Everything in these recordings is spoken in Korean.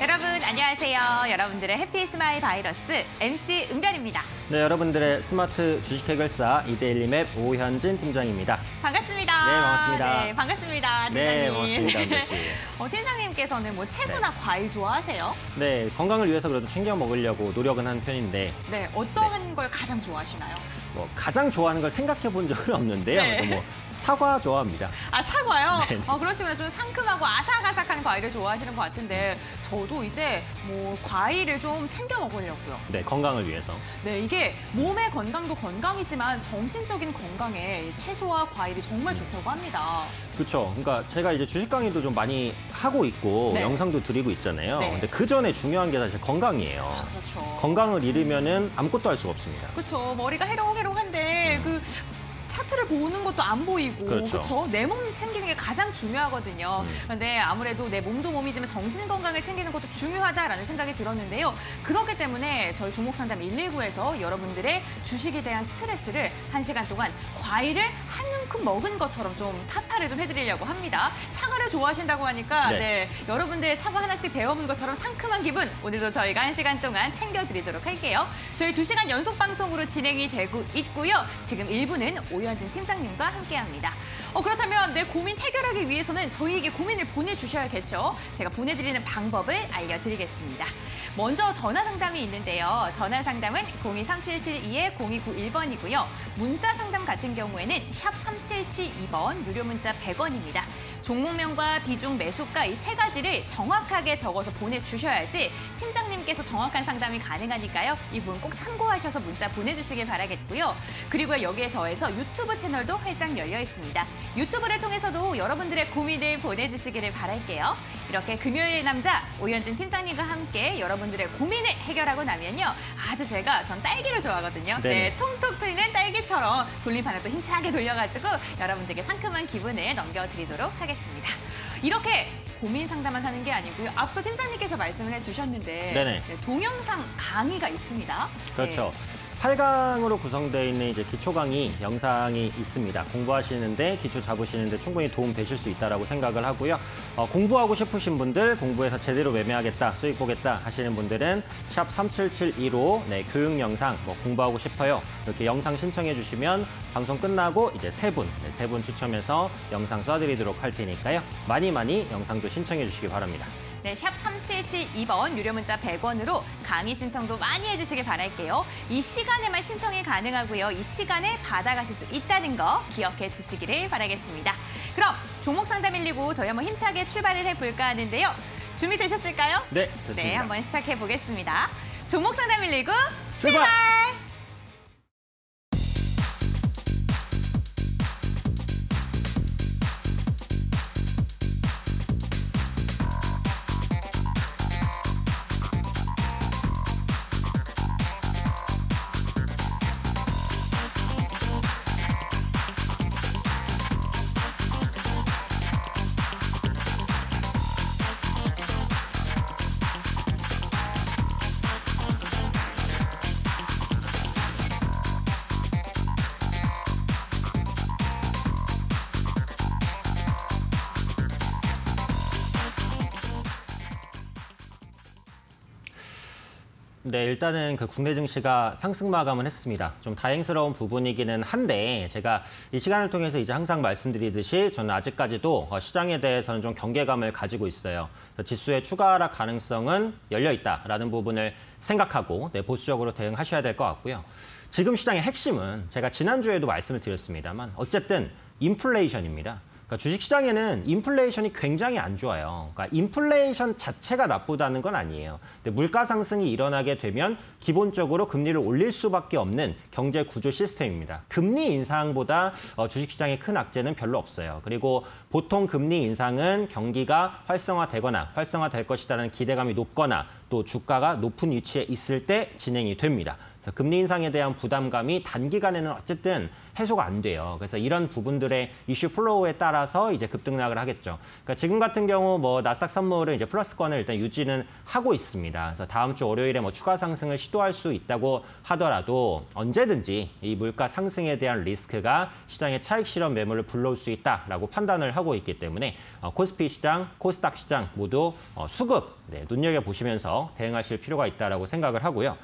여러분 안녕하세요. 여러분들의 해피 스마일 바이러스 MC 은별입니다. 네, 여러분들의 스마트 주식 해결사 이데일리맵 오현진 팀장입니다. 반갑습니다. 네, 반갑습니다. 네, 반갑습니다. 팀장님. 네, 반갑습니다. 은별 씨. 팀장님께서는 뭐 채소나 과일 좋아하세요? 네, 건강을 위해서 그래도 챙겨 먹으려고 노력은 한 편인데. 네, 어떠한 걸 가장 좋아하시나요? 뭐 가장 좋아하는 걸 생각해 본 적은 없는데요. 네. 뭐 사과 좋아합니다. 아, 사과요? 네. 그러시구나. 좀 상큼하고 아삭아삭한 과일을 좋아하시는 것 같은데 저도 이제 뭐 과일을 좀 챙겨 먹으려고요. 네, 건강을 위해서. 네, 이게 몸의 건강도 건강이지만 정신적인 건강에 이 채소와 과일이 정말 좋다고 합니다. 그렇죠. 그러니까 제가 이제 주식 강의도 좀 많이 하고 있고 네. 영상도 드리고 있잖아요. 네. 근데 그 전에 중요한 게 사실 건강이에요. 아, 그렇죠. 건강을 잃으면은 아무것도 할 수가 없습니다. 그렇죠. 머리가 해롱해롱한데 그 차트를 보는 것도 안 보이고 그렇죠. 내 몸 챙기는 게 가장 중요하거든요. 그런데 아무래도 내 몸도 몸이지만 정신 건강을 챙기는 것도 중요하다라는 생각이 들었는데요. 그렇기 때문에 저희 종목상담 119에서 여러분들의 주식에 대한 스트레스를 1시간 동안 과일을 한 움큼 먹은 것처럼 좀 타파를 좀 해드리려고 합니다. 사과를 좋아하신다고 하니까 네. 여러분들 사과 하나씩 베어본 것처럼 상큼한 기분 오늘도 저희가 1시간 동안 챙겨드리도록 할게요. 저희 2시간 연속 방송으로 진행이 되고 있고요. 지금 1부는 오현진 팀장님과 함께합니다. 그렇다면 내 고민 해결하기 위해서는 저희에게 고민을 보내주셔야겠죠. 제가 보내드리는 방법을 알려드리겠습니다. 먼저 전화 상담이 있는데요. 전화 상담은 023772-0291번이고요. 문자 상담 같은 경우에는 샵 3772번 유료 문자 100원입니다. 종목명과 비중, 매수가 이 세 가지를 정확하게 적어서 보내주셔야지 팀장님께서 정확한 상담이 가능하니까요. 이 부분 꼭 참고하셔서 문자 보내주시길 바라겠고요. 그리고 여기에 더해서 유튜브 채널도 활짝 열려 있습니다. 유튜브를 통해서도 여러분들의 고민을 보내주시기를 바랄게요. 이렇게 금요일 남자 오현진 팀장님과 함께 여러분들의 고민을 해결하고 나면요. 전 딸기를 좋아하거든요. 네, 통통 튀는 딸기처럼 돌림판을 또 힘차게 돌려가지고 여러분들에게 상큼한 기분을 넘겨드리도록 하겠습니다. 이렇게 고민 상담만 하는 게 아니고요. 앞서 팀장님께서 말씀을 해주셨는데 동영상 강의가 있습니다. 그렇죠. 8강으로 구성되어 있는 이제 기초 강의 영상이 있습니다. 공부하시는데 기초 잡으시는데 충분히 도움 되실 수 있다라고 생각을 하고요. 공부하고 싶으신 분들, 공부해서 제대로 매매하겠다, 수익 보겠다 하시는 분들은 샵 3772로 교육 영상 공부하고 싶어요. 이렇게 영상 신청해 주시면 방송 끝나고 이제 세 분 추첨해서 영상 쏴드리도록 할 테니까요. 많이 영상도 신청해 주시기 바랍니다. 네, 샵 3772번 유료 문자 100원으로 강의 신청도 많이 해주시길 바랄게요. 이 시간에만 신청이 가능하고요. 이 시간에 받아가실 수 있다는 거 기억해 주시기를 바라겠습니다. 그럼 종목 상담 119 저희 한번 힘차게 출발을 해볼까 하는데요. 준비되셨을까요? 네, 됐습니다. 네, 한번 시작해 보겠습니다. 종목 상담 119 출발! 네, 일단은 그 국내 증시가 상승 마감을 했습니다. 좀 다행스러운 부분이기는 한데 제가 이 시간을 통해서 이제 항상 말씀드리듯이 저는 아직까지도 시장에 대해서는 좀 경계감을 가지고 있어요. 지수의 추가 하락 가능성은 열려 있다라는 부분을 생각하고 보수적으로 대응하셔야 될 것 같고요. 지금 시장의 핵심은 제가 지난주에도 말씀을 드렸습니다만 어쨌든 인플레이션입니다. 그러니까 주식시장에는 인플레이션이 굉장히 안 좋아요. 그러니까 인플레이션 자체가 나쁘다는 건 아니에요. 근데 물가 상승이 일어나게 되면 기본적으로 금리를 올릴 수밖에 없는 경제 구조 시스템입니다. 금리 인상보다 주식시장의 큰 악재는 별로 없어요. 그리고 보통 금리 인상은 경기가 활성화되거나 활성화될 것이라는 기대감이 높거나 또 주가가 높은 위치에 있을 때 진행이 됩니다. 그래서 금리 인상에 대한 부담감이 단기간에는 어쨌든 해소가 안 돼요. 그래서 이런 부분들의 이슈 플로우에 따라서 이제 급등락을 하겠죠. 그러니까 지금 같은 경우 뭐 나스닥 선물은 이제 플러스권을 일단 유지는 하고 있습니다. 그래서 다음 주 월요일에 뭐 추가 상승을 시도할 수 있다고 하더라도 언제든지 이 물가 상승에 대한 리스크가 시장의 차익 실현 매물을 불러올 수 있다라고 판단을 하고 있기 때문에 코스피 시장, 코스닥 시장 모두 수급 눈여겨보시면서 대응하실 필요가 있다라고 생각을 하고요.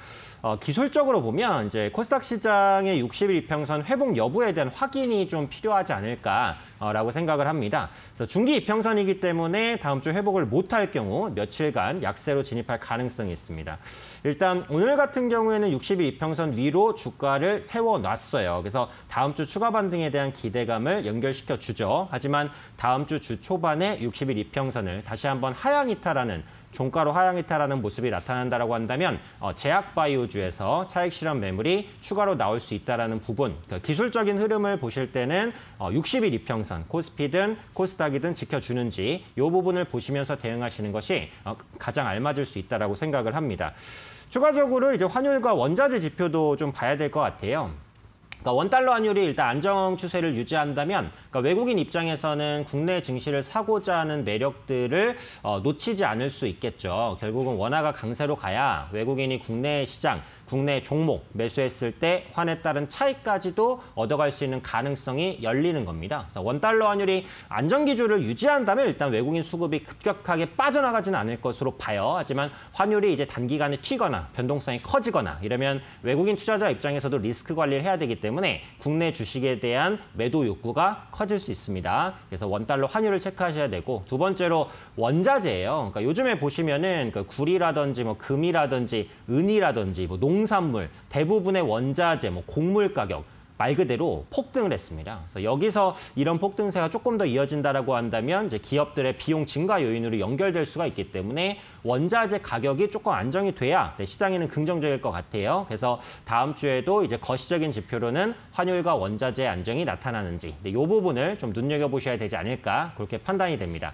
기술적으로 보면 이제 코스닥 시장의 60일 이평선 회복 여부에 대한 확인이 좀 필요하지 않을까라고 생각을 합니다. 그래서 중기 이평선이기 때문에 다음 주 회복을 못할 경우 며칠간 약세로 진입할 가능성이 있습니다. 일단 오늘 같은 경우에는 60일 이평선 위로 주가를 세워놨어요. 그래서 다음 주 추가 반등에 대한 기대감을 연결시켜 주죠. 하지만 다음 주 주 초반에 60일 이평선을 다시 한번 하향 이탈하는 종가로 하향 이탈하는 모습이 나타난다고 한다면 제약 바이오주에서 차익 실현 매물이 추가로 나올 수 있다는 부분, 그러니까 기술적인 흐름을 보실 때는 60일 이평선, 코스피든 코스닥이든 지켜주는지 이 부분을 보시면서 대응하시는 것이 가장 알맞을 수 있다고 생각을 합니다. 추가적으로 이제 환율과 원자재 지표도 좀 봐야 될 것 같아요. 그러니까 원달러 환율이 일단 안정 추세를 유지한다면 그러니까 외국인 입장에서는 국내 증시를 사고자 하는 매력들을 놓치지 않을 수 있겠죠. 결국은 원화가 강세로 가야 외국인이 국내 시장, 국내 종목 매수했을 때 환에 따른 차익까지도 얻어갈 수 있는 가능성이 열리는 겁니다. 그래서 원달러 환율이 안정 기조를 유지한다면 일단 외국인 수급이 급격하게 빠져나가지는 않을 것으로 봐요. 하지만 환율이 이제 단기간에 튀거나 변동성이 커지거나 이러면 외국인 투자자 입장에서도 리스크 관리를 해야 되기 때문에 국내 주식에 대한 매도 욕구가 커질 수 있습니다. 그래서 원달러 환율을 체크하셔야 되고 두 번째로 원자재예요. 그러니까 요즘에 보시면은 그 구리라든지 뭐 금이라든지 은이라든지 뭐 농산물 대부분의 원자재, 뭐 곡물 가격 말 그대로 폭등을 했습니다. 그래서 여기서 이런 폭등세가 조금 더 이어진다라고 한다면 이제 기업들의 비용 증가 요인으로 연결될 수가 있기 때문에 원자재 가격이 조금 안정이 돼야 시장에는 긍정적일 것 같아요. 그래서 다음 주에도 이제 거시적인 지표로는 환율과 원자재 안정이 나타나는지 이 부분을 좀 눈여겨보셔야 되지 않을까 그렇게 판단이 됩니다.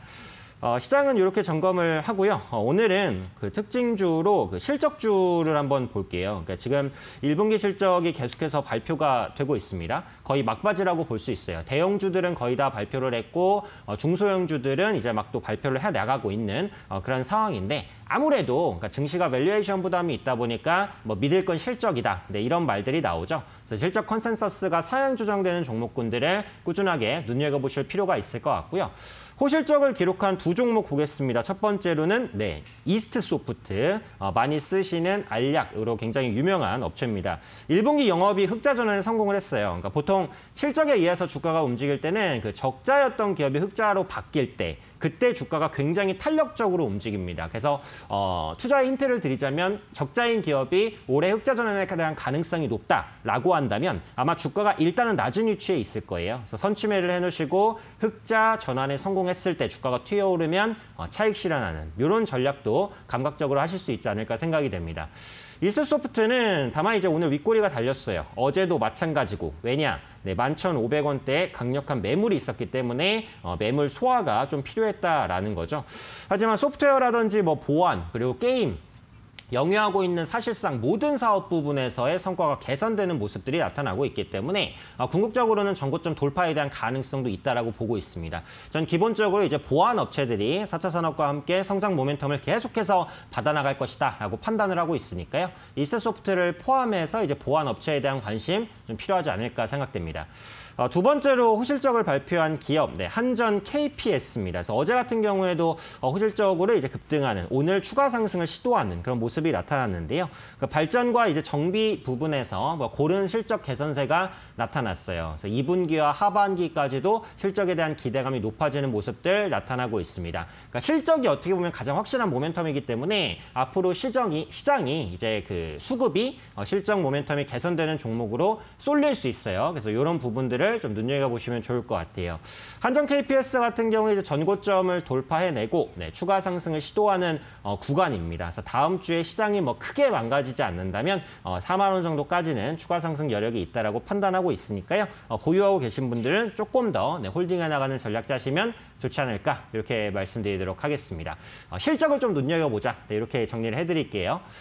시장은 이렇게 점검을 하고요. 오늘은 그 특징주로 그 실적주를 한번 볼게요. 그러니까 지금 1분기 실적이 계속해서 발표가 되고 있습니다. 거의 막바지라고 볼 수 있어요. 대형주들은 거의 다 발표를 했고 중소형주들은 이제 막 또 발표를 해 나가고 있는 그런 상황인데 아무래도 그러니까 증시가 밸류에이션 부담이 있다 보니까 뭐 믿을 건 실적이다. 이런 말들이 나오죠. 그래서 실적 컨센서스가 상향 조정되는 종목군들을 꾸준하게 눈여겨보실 필요가 있을 것 같고요. 호실적을 기록한 두 종목 보겠습니다. 첫 번째로는 이스트 소프트, 많이 쓰시는 알약으로 굉장히 유명한 업체입니다. 1분기 영업이 흑자 전환에 성공을 했어요. 그러니까 보통 실적에 의해서 주가가 움직일 때는 그 적자였던 기업이 흑자로 바뀔 때 그때 주가가 굉장히 탄력적으로 움직입니다. 그래서 투자의 힌트를 드리자면 적자인 기업이 올해 흑자 전환에 대한 가능성이 높다라고 한다면 아마 주가가 일단은 낮은 위치에 있을 거예요. 그래서 선취매를 해놓으시고 흑자 전환에 성공했을 때 주가가 튀어오르면 차익 실현하는 이런 전략도 감각적으로 하실 수 있지 않을까 생각이 됩니다. 이스트소프트는 다만 이제 오늘 윗꼬리가 달렸어요. 어제도 마찬가지고. 왜냐? 11,500원대에 강력한 매물이 있었기 때문에 매물 소화가 좀 필요했다라는 거죠. 하지만 소프트웨어라든지 뭐 보안, 그리고 게임, 영위하고 있는 사실상 모든 사업 부분에서의 성과가 개선되는 모습들이 나타나고 있기 때문에 궁극적으로는 전고점 돌파에 대한 가능성도 있다라고 보고 있습니다. 전 기본적으로 이제 보안 업체들이 4차 산업과 함께 성장 모멘텀을 계속해서 받아나갈 것이다라고 판단을 하고 있으니까요. 이스트소프트를 포함해서 이제 보안 업체에 대한 관심 좀 필요하지 않을까 생각됩니다. 두 번째로 호실적을 발표한 기업, 한전 KPS입니다. 그래서 어제 같은 경우에도 호실적으로 이제 급등하는 오늘 추가 상승을 시도하는 그런 모습이 나타났는데요. 그 발전과 이제 정비 부분에서 고른 실적 개선세가 나타났어요. 그래서 2분기와 하반기까지도 실적에 대한 기대감이 높아지는 모습들 나타나고 있습니다. 그러니까 실적이 어떻게 보면 가장 확실한 모멘텀이기 때문에 앞으로 시장이 이제 그 수급이 실적 모멘텀이 개선되는 종목으로 쏠릴 수 있어요. 그래서 이런 부분들을 좀 눈여겨보시면 좋을 것 같아요. 한전 KPS 같은 경우에 이제 전고점을 돌파해내고 추가 상승을 시도하는 구간입니다. 그래서 다음 주에 시장이 뭐 크게 망가지지 않는다면 4만 원 정도까지는 추가 상승 여력이 있다라고 판단하고 있으니까요. 보유하고 계신 분들은 조금 더 홀딩해 나가는 전략 짜시면 좋지 않을까 이렇게 말씀드리도록 하겠습니다. 실적을 좀 눈여겨보자 이렇게 정리를 해드릴게요.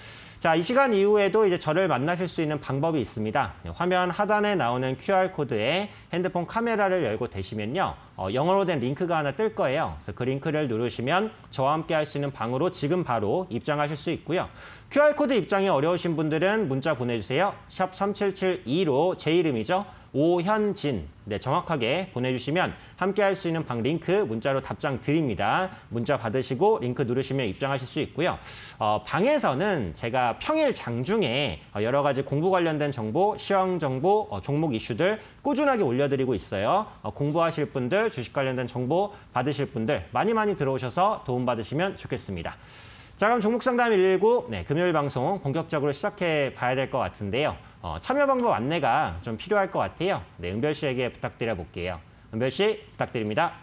자, 이 시간 이후에도 이제 저를 만나실 수 있는 방법이 있습니다. 화면 하단에 나오는 QR코드에 핸드폰 카메라를 열고 되시면요. 영어로 된 링크가 하나 뜰 거예요. 그래서 그 링크를 누르시면 저와 함께 할 수 있는 방으로 지금 바로 입장하실 수 있고요. QR코드 입장이 어려우신 분들은 문자 보내주세요. 샵 3772로 제 이름이죠. 오현진. 네, 정확하게 보내주시면 함께 할 수 있는 방 링크 문자로 답장 드립니다. 문자 받으시고 링크 누르시면 입장하실 수 있고요. 방에서는 제가 평일 장중에 여러 가지 공부 관련된 정보, 시험 정보, 종목 이슈들 꾸준하게 올려드리고 있어요. 공부하실 분들, 주식 관련된 정보 받으실 분들 많이 들어오셔서 도움받으시면 좋겠습니다. 자, 그럼 종목 상담 119 금요일 방송 본격적으로 시작해 봐야 될 것 같은데요. 참여 방법 안내가 좀 필요할 것 같아요. 네, 은별 씨에게 부탁드려 볼게요. 은별 씨 부탁드립니다.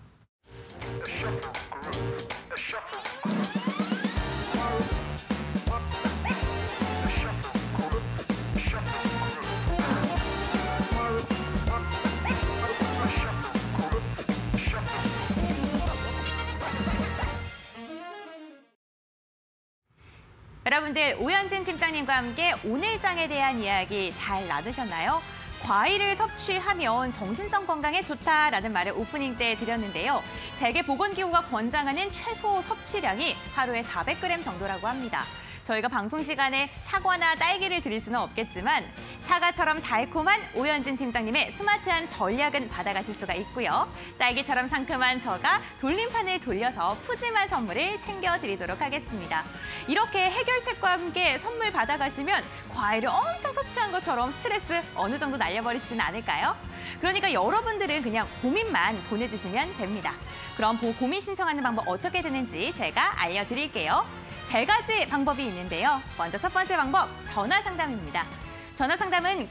여러분들 오현진 팀장님과 함께 오늘 장에 대한 이야기 잘 나누셨나요? 과일을 섭취하면 정신적 건강에 좋다라는 말을 오프닝 때 드렸는데요. 세계보건기구가 권장하는 최소 섭취량이 하루에 400g 정도라고 합니다. 저희가 방송 시간에 사과나 딸기를 드릴 수는 없겠지만 사과처럼 달콤한 오현진 팀장님의 스마트한 전략은 받아가실 수가 있고요. 딸기처럼 상큼한 저가 돌림판을 돌려서 푸짐한 선물을 챙겨드리도록 하겠습니다. 이렇게 해결책과 함께 선물 받아가시면 과일을 엄청 섭취한 것처럼 스트레스 어느 정도 날려버리시진 않을까요? 그러니까 여러분들은 그냥 고민만 보내주시면 됩니다. 그럼 고민 신청하는 방법 어떻게 되는지 제가 알려드릴게요. 3가지 방법이 있는데요. 먼저 첫 번째 방법, 전화 상담입니다. 전화 상담은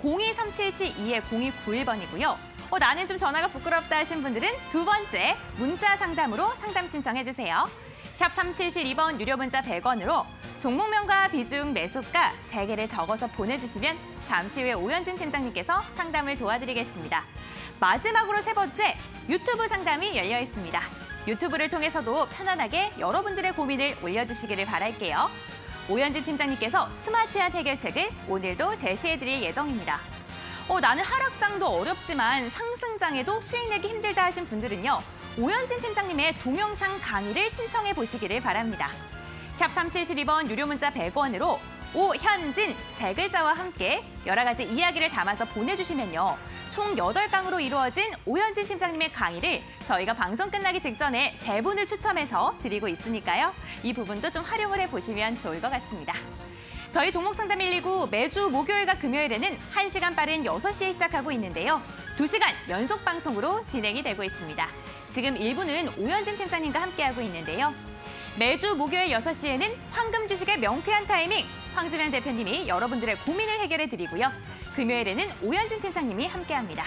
023772-0291번이고요. 나는 좀 전화가 부끄럽다 하신 분들은 두 번째, 문자 상담으로 상담 신청해주세요. 샵 3772번 유료 문자 100원으로 종목명과 비중, 매수가 3개를 적어서 보내주시면 잠시 후에 오현진 팀장님께서 상담을 도와드리겠습니다. 마지막으로 3번째, 유튜브 상담이 열려 있습니다. 유튜브를 통해서도 편안하게 여러분들의 고민을 올려주시기를 바랄게요. 오현진 팀장님께서 스마트한 해결책을 오늘도 제시해드릴 예정입니다. 나는 하락장도 어렵지만 상승장에도 수익 내기 힘들다 하신 분들은요. 오현진 팀장님의 동영상 강의를 신청해 보시기를 바랍니다. 샵 3772번 유료 문자 100원으로 오현진 3글자와 함께 여러 가지 이야기를 담아서 보내주시면요. 총 8강으로 이루어진 오현진 팀장님의 강의를 저희가 방송 끝나기 직전에 3분을 추첨해서 드리고 있으니까요. 이 부분도 좀 활용을 해보시면 좋을 것 같습니다. 저희 종목상담 119 매주 목요일과 금요일에는 1시간 빠른 6시에 시작하고 있는데요. 2시간 연속 방송으로 진행이 되고 있습니다. 지금 1부는 오현진 팀장님과 함께하고 있는데요. 매주 목요일 6시에는 황금 주식의 명쾌한 타이밍, 황주면 대표님이 여러분들의 고민을 해결해드리고요. 금요일에는 오현진 팀장님이 함께합니다.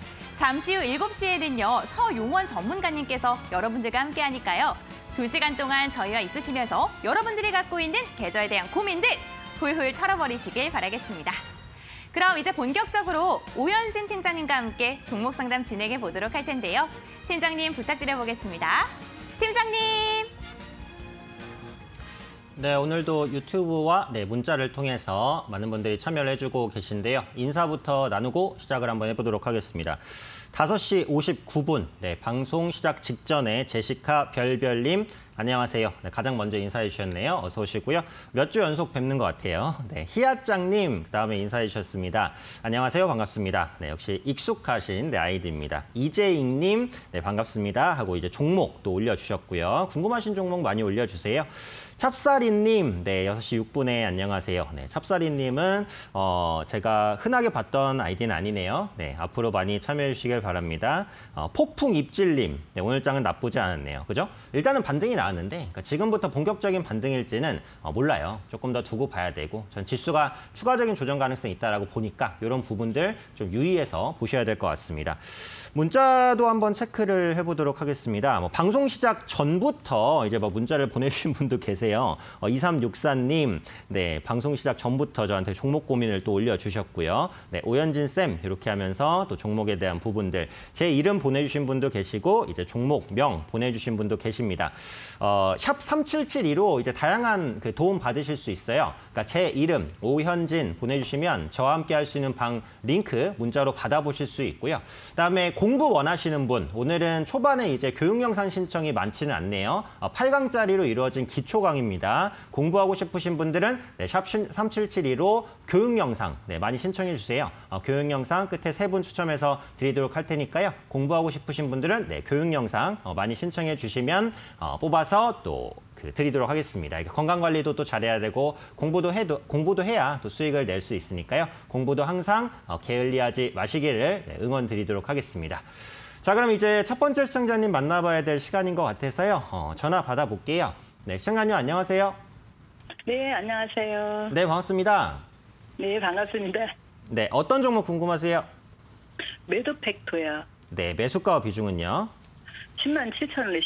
잠시 후 7시에는요. 서용원 전문가님께서 여러분들과 함께하니까요. 2시간 동안 저희와 있으시면서 여러분들이 갖고 있는 계좌에 대한 고민들 훌훌 털어버리시길 바라겠습니다. 그럼 이제 본격적으로 오현진 팀장님과 함께 종목 상담 진행해 보도록 할 텐데요. 팀장님 부탁드려보겠습니다. 팀장님! 네, 오늘도 유튜브와 문자를 통해서 많은 분들이 참여를 해주고 계신데요. 인사부터 나누고 시작을 한번 해보도록 하겠습니다. 5시 59분, 방송 시작 직전에 제시카 별별님, 안녕하세요. 가장 먼저 인사해 주셨네요. 어서 오시고요. 몇 주 연속 뵙는 것 같아요. 희아짱님, 그다음에 인사해 주셨습니다. 안녕하세요. 반갑습니다. 역시 익숙하신 아이디입니다. 이재익님, 반갑습니다. 하고 이제 종목 또 올려주셨고요. 궁금하신 종목 많이 올려주세요. 찹쌀이님, 6시 6분에 안녕하세요. 찹쌀이님은 제가 흔하게 봤던 아이디는 아니네요. 앞으로 많이 참여해 주시길 바랍니다. 폭풍 입질님, 오늘 장은 나쁘지 않았네요. 그죠? 일단은 반등이 나왔는데 그러니까 지금부터 본격적인 반등일지는 몰라요. 조금 더 두고 봐야 되고 전 지수가 추가적인 조정 가능성이 있다라고 보니까 이런 부분들 좀 유의해서 보셔야 될 것 같습니다. 문자도 한번 체크를 해보도록 하겠습니다. 방송 시작 전부터 이제 문자를 보내주신 분도 계세요. 2364님, 방송 시작 전부터 저한테 종목 고민을 또 올려주셨고요. 오현진 쌤 이렇게 하면서 또 종목에 대한 부분들 제 이름 보내주신 분도 계시고 이제 종목명 보내주신 분도 계십니다. 샵 3772로 이제 다양한 그 도움 받으실 수 있어요. 그러니까 제 이름 오현진 보내주시면 저와 함께 할 수 있는 방 링크 문자로 받아보실 수 있고요. 그다음에 공부 원하시는 분, 오늘은 초반에 이제 교육 영상 신청이 많지는 않네요. 8강짜리로 이루어진 기초 강의입니다. 공부하고 싶으신 분들은 네, 샵 3772로 교육 영상 많이 신청해 주세요. 교육 영상 끝에 3분 추첨해서 드리도록 할 테니까요. 공부하고 싶으신 분들은 네, 교육 영상 많이 신청해 주시면 뽑아서 또 드리도록 하겠습니다. 건강 관리도 또 잘해야 되고 공부도 해야 또 수익을 낼 수 있으니까요. 공부도 항상 게을리하지 마시기를 응원 드리도록 하겠습니다. 자, 그럼 이제 첫 번째 시청자님 만나봐야 될 시간인 것 같아서요. 전화 받아볼게요. 네, 시청자님 안녕하세요. 네, 안녕하세요. 네, 반갑습니다. 네, 반갑습니다. 네, 어떤 종목 궁금하세요? 매도 팩토야. 네, 매수가 비중은요? 107,000원에 10%.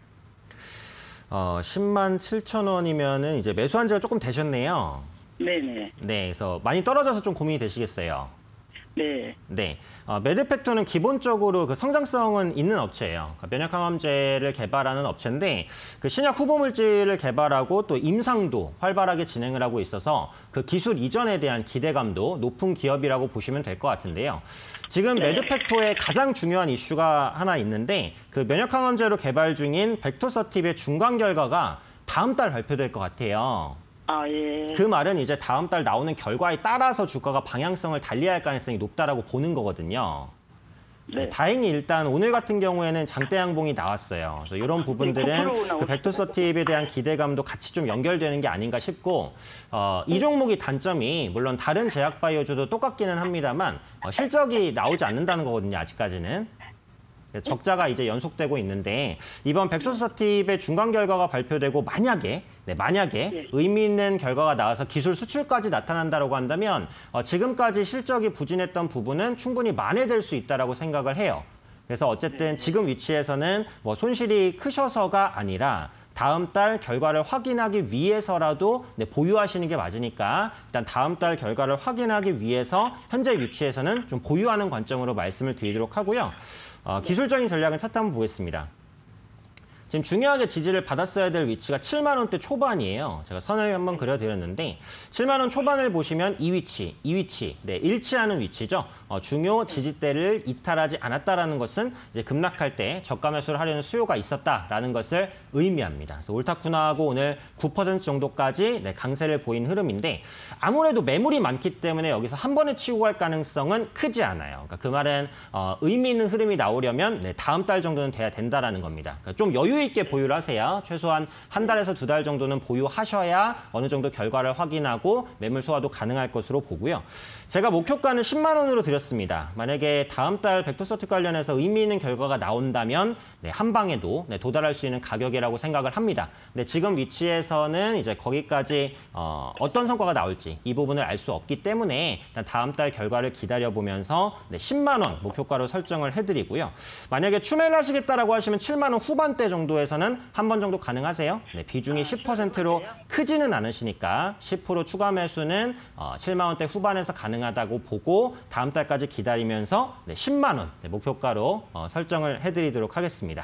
10만 7천 원이면은 이제 매수한 지가 조금 되셨네요. 네네. 네, 그래서 많이 떨어져서 좀 고민이 되시겠어요. 네. 네, 메드팩토는 기본적으로 그 성장성은 있는 업체예요. 그러니까 면역항암제를 개발하는 업체인데 그 신약 후보 물질을 개발하고 또 임상도 활발하게 진행을 하고 있어서 그 기술 이전에 대한 기대감도 높은 기업이라고 보시면 될 것 같은데요. 지금 메드팩토의 가장 중요한 이슈가 하나 있는데 그 면역항암제로 개발 중인 벡토서팁의 중간 결과가 다음 달 발표될 것 같아요. 아, 예. 그 말은 이제 다음 달 나오는 결과에 따라서 주가가 방향성을 달리할 가능성이 높다라고 보는 거거든요. 네. 다행히 일단 오늘 같은 경우에는 장대 양봉이 나왔어요. 그래서 이런 부분들은 그 벡토서팁에 대한 기대감도 같이 좀 연결되는 게 아닌가 싶고 이 종목이 단점이 물론 다른 제약 바이오주도 똑같기는 합니다만 실적이 나오지 않는다는 거거든요. 아직까지는. 적자가 이제 연속되고 있는데 이번 벡토서팁의 중간 결과가 발표되고 만약에 의미 있는 결과가 나와서 기술 수출까지 나타난다고 한다면 지금까지 실적이 부진했던 부분은 충분히 만회될 수 있다라고 생각을 해요. 그래서 어쨌든 지금 위치에서는 뭐 손실이 크셔서가 아니라 다음 달 결과를 확인하기 위해서라도 보유하시는 게 맞으니까 일단 다음 달 결과를 확인하기 위해서 현재 위치에서는 좀 보유하는 관점으로 말씀을 드리도록 하고요. 기술적인 전략은 차트 한번 보겠습니다. 지금 중요하게 지지를 받았어야 될 위치가 7만 원대 초반이에요. 제가 선을 한번 그려드렸는데 7만 원 초반을 보시면 이 위치, 네, 일치하는 위치죠. 중요 지지대를 이탈하지 않았다라는 것은 이제 급락할 때 저가 매수를 하려는 수요가 있었다라는 것을 의미합니다. 그래서 옳다쿠나하고 오늘 9% 정도까지 강세를 보인 흐름인데 아무래도 매물이 많기 때문에 여기서 한 번에 치고 갈 가능성은 크지 않아요. 그러니까 그 말은 의미 있는 흐름이 나오려면 다음 달 정도는 돼야 된다라는 겁니다. 그러니까 좀 여유 있게 보유를 하세요. 최소한 한 달에서 2달 정도는 보유하셔야 어느 정도 결과를 확인하고 매물 소화도 가능할 것으로 보고요. 제가 목표가는 10만 원으로 드렸습니다. 만약에 다음 달 벡토서팁 관련해서 의미 있는 결과가 나온다면 한 방에도 도달할 수 있는 가격이라고 생각을 합니다. 근데 지금 위치에서는 이제 거기까지 어떤 성과가 나올지 이 부분을 알 수 없기 때문에 일단 다음 달 결과를 기다려보면서 10만 원 목표가로 설정을 해드리고요. 만약에 추매를 하시겠다라고 하시면 7만 원 후반대 정도에서는 한 번 정도 가능하세요. 비중이 10%로 크지는 않으시니까 10% 추가 매수는 7만 원대 후반에서 가능하다고 보고 다음 달까지 기다리면서 10만 원 목표가로 설정을 해드리도록 하겠습니다.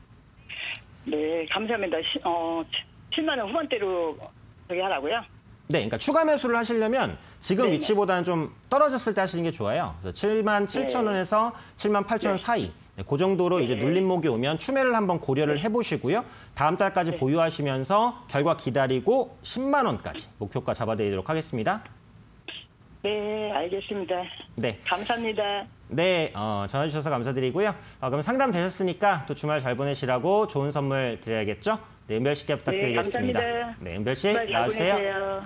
네, 감사합니다. 7만 원 후반대로 저기 하라고요? 네, 그러니까 추가 매수를 하시려면 지금 네네. 위치보다는 좀 떨어졌을 때 하시는 게 좋아요. 그래서 7만 7천 원에서 7만 8천 원 사이. 그 정도로 이제 눌림목이 오면 추매를 한번 고려를 해보시고요. 다음 달까지 보유하시면서 결과 기다리고 10만 원까지 목표가 잡아드리도록 하겠습니다. 네, 알겠습니다. 네. 감사합니다. 네, 전화 주셔서 감사드리고요. 그럼 상담 되셨으니까 또 주말 잘 보내시라고 좋은 선물 드려야겠죠? 네, 은별 씨께 부탁드리겠습니다. 네, 감사합니다. 네, 은별 씨 주말 잘 나와주세요. 보내세요.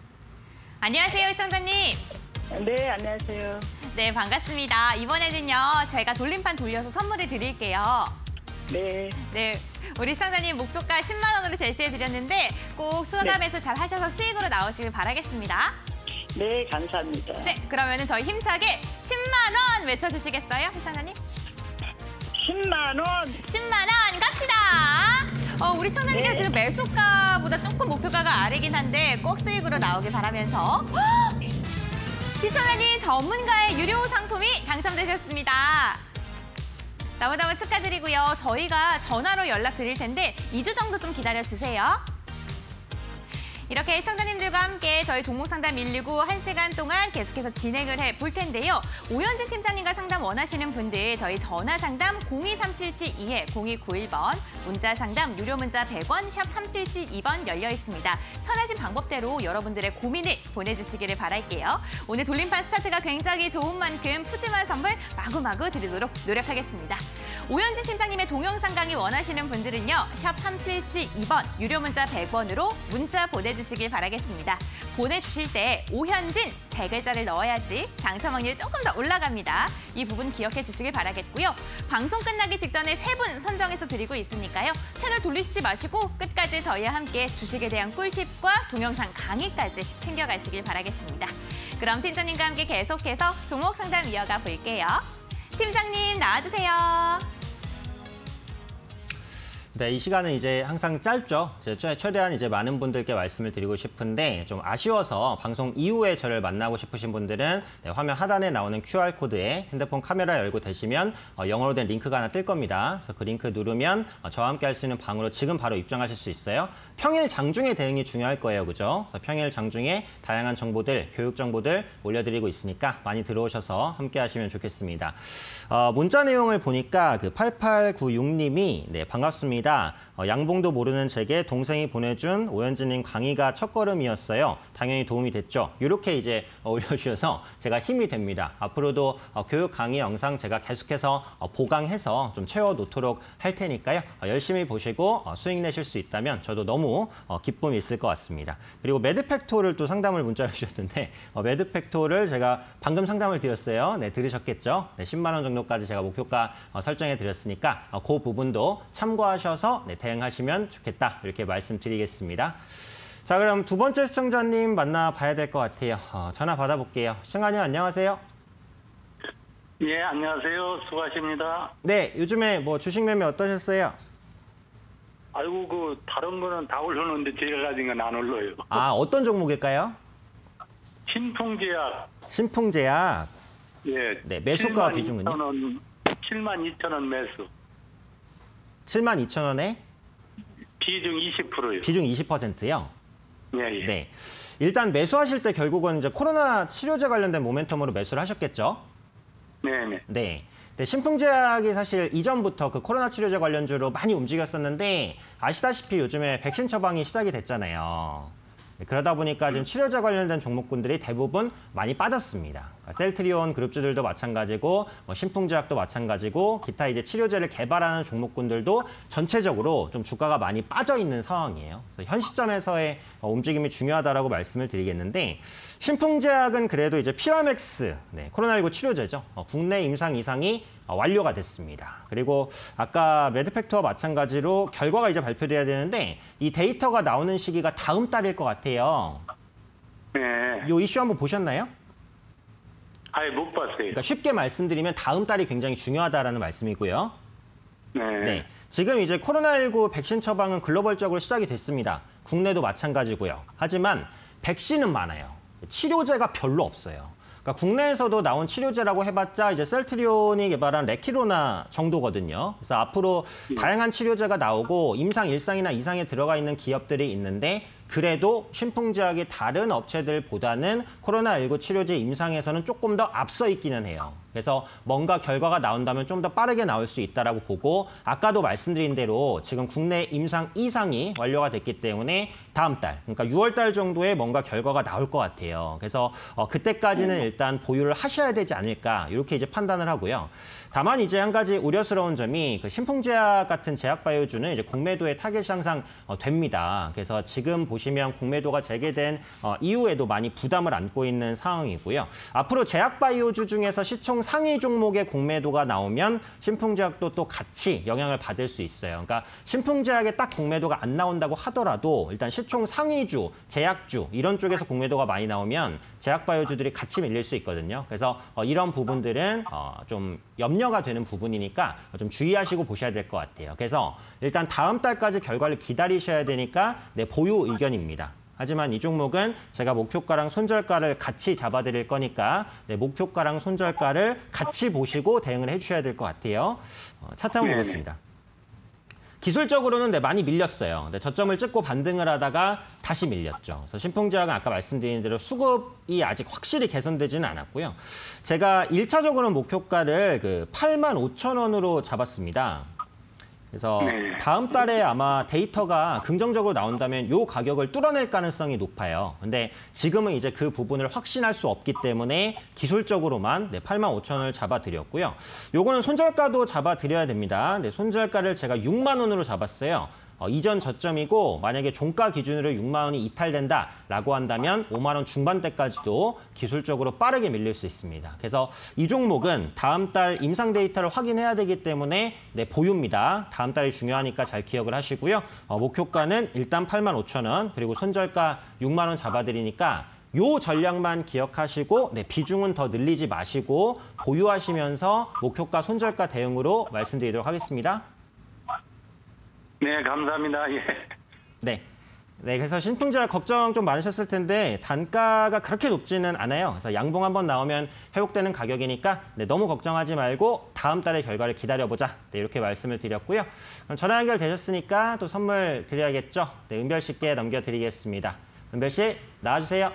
안녕하세요, 시청자님. 네, 안녕하세요. 네, 반갑습니다. 이번에는요, 제가 돌림판 돌려서 선물을 드릴게요. 네. 네, 우리 시청자님 목표가 10만 원으로 제시해드렸는데 꼭 수납해서 잘 하셔서 수익으로 나오시길 바라겠습니다. 네, 감사합니다. 네, 그러면은 저희 힘차게 10만 원 외쳐주시겠어요, 시청자님? 10만 원. 10만 원 갑시다. 우리 시청자님께서 지금 매수가보다 조금 목표가가 아래긴 한데 꼭 수익으로 나오길 바라면서 시청자님 전문가의 유료 상품이 당첨되셨습니다. 너무너무 축하드리고요. 저희가 전화로 연락드릴 텐데 2주 정도 좀 기다려주세요. 이렇게 시청자님들과 함께 저희 종목 상담 119 1시간 동안 계속해서 진행을 해볼 텐데요. 오현진 팀장님과 상담 원하시는 분들 저희 전화 상담 023772-0291번, 문자 상담 유료 문자 100원, 샵 3772번 열려 있습니다. 편하신 방법대로 여러분들의 고민을 보내주시기를 바랄게요. 오늘 돌림판 스타트가 굉장히 좋은 만큼 푸짐한 선물 마구마구 드리도록 노력하겠습니다. 오현진 팀장님의 동영상 강의 원하시는 분들은요. 샵 3772번 유료 문자 100원으로 문자 보내주시길 바라겠습니다. 보내주실 때 오현진 3글자를 넣어야지 당첨 확률이 조금 더 올라갑니다. 이 부분 기억해 주시길 바라겠고요. 방송 끝나기 직전에 3분 선정해서 드리고 있으니까요. 채널 돌리시지 마시고 끝까지 저희와 함께 주식에 대한 꿀팁과 동영상 강의까지 챙겨가시길 바라겠습니다. 그럼 팀장님과 함께 계속해서 종목 상담 이어가 볼게요. 팀장님 나와주세요. 네, 이 시간은 이제 항상 짧죠. 최대한 이제 많은 분들께 말씀을 드리고 싶은데 좀 아쉬워서 방송 이후에 저를 만나고 싶으신 분들은 화면 하단에 나오는 QR코드에 핸드폰 카메라 열고 되시면 영어로 된 링크가 하나 뜰 겁니다. 그래서 그 링크 누르면 저와 함께 할 수 있는 방으로 지금 바로 입장하실 수 있어요. 평일 장중에 대응이 중요할 거예요. 그죠? 그래서 평일 장중에 다양한 정보들, 교육 정보들 올려드리고 있으니까 많이 들어오셔서 함께 하시면 좋겠습니다. 문자 내용을 보니까 그 8896님이 네, 반갑습니다. 양봉도 모르는 제게 동생이 보내준 오현진님 강의가 첫걸음이었어요. 당연히 도움이 됐죠. 이렇게 이제 올려주셔서 제가 힘이 됩니다. 앞으로도 교육 강의 영상 제가 계속해서 보강해서 좀 채워놓도록 할 테니까요. 열심히 보시고 수익 내실 수 있다면 저도 너무 기쁨이 있을 것 같습니다. 그리고 매드팩토를 또 상담을 문자로 주셨는데 매드팩토를 제가 방금 상담을 드렸어요. 네, 들으셨겠죠? 네, 10만 원 정도까지 제가 목표가 설정해 드렸으니까 그 부분도 참고하셔서 네, 대응하시면 좋겠다 이렇게 말씀드리겠습니다. 자, 그럼 두 번째 시청자님 만나봐야 될 것 같아요. 전화 받아볼게요. 시청자님 안녕하세요. 예, 안녕하세요. 수고하십니다. 네, 요즘에 뭐 주식 매매 어떠셨어요? 아이고, 다른 거는 다 올르는데 제가 가진 건 안 올라요. 아, 어떤 종목일까요? 신풍제약. 신풍제약. 예. 네, 매수가 비중은요? 72,000원 매수. 72,000원에 비중 20%요. 비중 20%요? 예, 예. 네. 일단 매수하실 때 결국은 이제 코로나 치료제 관련된 모멘텀으로 매수를 하셨겠죠? 네네. 네. 네, 신풍제약이 사실 이전부터 그 코로나 치료제 관련주로 많이 움직였었는데 아시다시피 요즘에 백신 처방이 시작이 됐잖아요. 네, 그러다 보니까 지금 치료제 관련된 종목군들이 대부분 많이 빠졌습니다. 그러니까 셀트리온 그룹주들도 마찬가지고 신풍제약도 마찬가지고 기타 이제 치료제를 개발하는 종목군들도 전체적으로 좀 주가가 많이 빠져 있는 상황이에요. 그래서 현 시점에서의 움직임이 중요하다라고 말씀을 드리겠는데 신풍제약은 그래도 이제 피라맥스, 네, 코로나19 치료제죠. 국내 임상 이상이 완료가 됐습니다. 그리고 아까 매드팩토와 마찬가지로 결과가 이제 발표돼야 되는데 이 데이터가 나오는 시기가 다음 달일 것 같아요. 네. 이 이슈 한번 보셨나요? 아예 못 봤어요. 그러니까 쉽게 말씀드리면 다음 달이 굉장히 중요하다라는 말씀이고요. 네. 네, 지금 이제 코로나19 백신 처방은 글로벌적으로 시작이 됐습니다. 국내도 마찬가지고요. 하지만 백신은 많아요. 치료제가 별로 없어요. 그러니까 국내에서도 나온 치료제라고 해봤자 이제 셀트리온이 개발한 레키로나 정도거든요. 그래서 앞으로 다양한 치료제가 나오고 임상 1상이나 2상에 들어가 있는 기업들이 있는데 그래도 신풍제약이 다른 업체들보다는 코로나19 치료제 임상에서는 조금 더 앞서 있기는 해요. 그래서 뭔가 결과가 나온다면 좀 더 빠르게 나올 수 있다라고 보고 아까도 말씀드린 대로 지금 국내 임상 2상이 완료가 됐기 때문에 다음 달, 그러니까 6월 달 정도에 뭔가 결과가 나올 것 같아요. 그래서 그때까지는 일단 보유를 하셔야 되지 않을까 이렇게 이제 판단을 하고요. 다만 이제 한 가지 우려스러운 점이 그 신풍제약 같은 제약바이오주는 이제 공매도의 타겟이 항상 됩니다. 그래서 지금 보시면 공매도가 재개된 이후에도 많이 부담을 안고 있는 상황이고요. 앞으로 제약바이오주 중에서 시총 상위 종목의 공매도가 나오면 신풍제약도 또 같이 영향을 받을 수 있어요. 그러니까 신풍제약에 딱 공매도가 안 나온다고 하더라도 일단 시총 상위주, 제약주 이런 쪽에서 공매도가 많이 나오면 제약바이오주들이 같이 밀릴 수 있거든요. 그래서 이런 부분들은 좀 염려가 되는 부분이니까 좀 주의하시고 보셔야 될 것 같아요. 그래서 일단 다음 달까지 결과를 기다리셔야 되니까 네, 보유 의견입니다. 하지만 이 종목은 제가 목표가랑 손절가를 같이 잡아드릴 거니까 목표가랑 손절가를 같이 보시고 대응을 해주셔야 될 것 같아요. 차트 한번 보겠습니다. 기술적으로는 많이 밀렸어요. 저점을 찍고 반등을 하다가 다시 밀렸죠. 그래서 신풍제약은 아까 말씀드린 대로 수급이 아직 확실히 개선되지는 않았고요. 제가 1차적으로는 목표가를 85,000원으로 잡았습니다. 그래서 다음 달에 아마 데이터가 긍정적으로 나온다면 이 가격을 뚫어낼 가능성이 높아요. 근데 지금은 이제 그 부분을 확신할 수 없기 때문에 기술적으로만 85,000원을 잡아드렸고요. 요거는 손절가도 잡아드려야 됩니다. 손절가를 제가 6만 원으로 잡았어요. 이전 저점이고 만약에 종가 기준으로 6만 원이 이탈된다라고 한다면 5만 원 중반대까지도 기술적으로 빠르게 밀릴 수 있습니다. 그래서 이 종목은 다음 달 임상 데이터를 확인해야 되기 때문에 보유입니다. 다음 달이 중요하니까 잘 기억을 하시고요. 목표가는 일단 85,000원 그리고 손절가 6만 원 잡아드리니까 요 전략만 기억하시고 비중은 더 늘리지 마시고 보유하시면서 목표가 손절가 대응으로 말씀드리도록 하겠습니다. 네, 감사합니다. 예. 네, 그래서 신풍제약 걱정 좀 많으셨을 텐데 단가가 그렇게 높지는 않아요. 그래서 양봉 한번 나오면 회복되는 가격이니까 너무 걱정하지 말고 다음 달의 결과를 기다려보자. 이렇게 말씀을 드렸고요. 그럼 전화 연결되셨으니까 또 선물 드려야겠죠. 은별 씨께 넘겨드리겠습니다. 은별 씨, 나와주세요.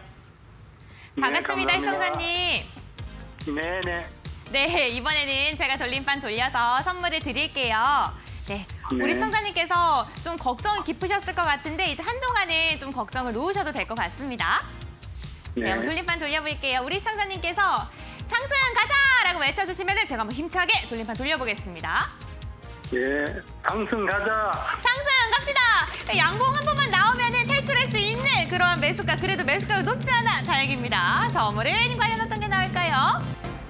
반갑습니다, 네, 시청자님. 네네. 네, 이번에는 제가 돌림판 돌려서 선물을 드릴게요. 네, 우리 시청자님께서 좀 걱정이 깊으셨을 것 같은데 이제 한동안은 좀 걱정을 놓으셔도 될 것 같습니다. 네, 한번 돌림판 돌려볼게요. 우리 시청자님께서 상승 가자라고 외쳐주시면 제가 한번 힘차게 돌림판 돌려보겠습니다. 예, 상승 가자. 상승 갑시다. 양봉 한 번만 나오면 탈출할 수 있는 그런 매수가, 그래도 매수가가 높지 않아 다행입니다. 선물은 과연 어떤 게 나올까요?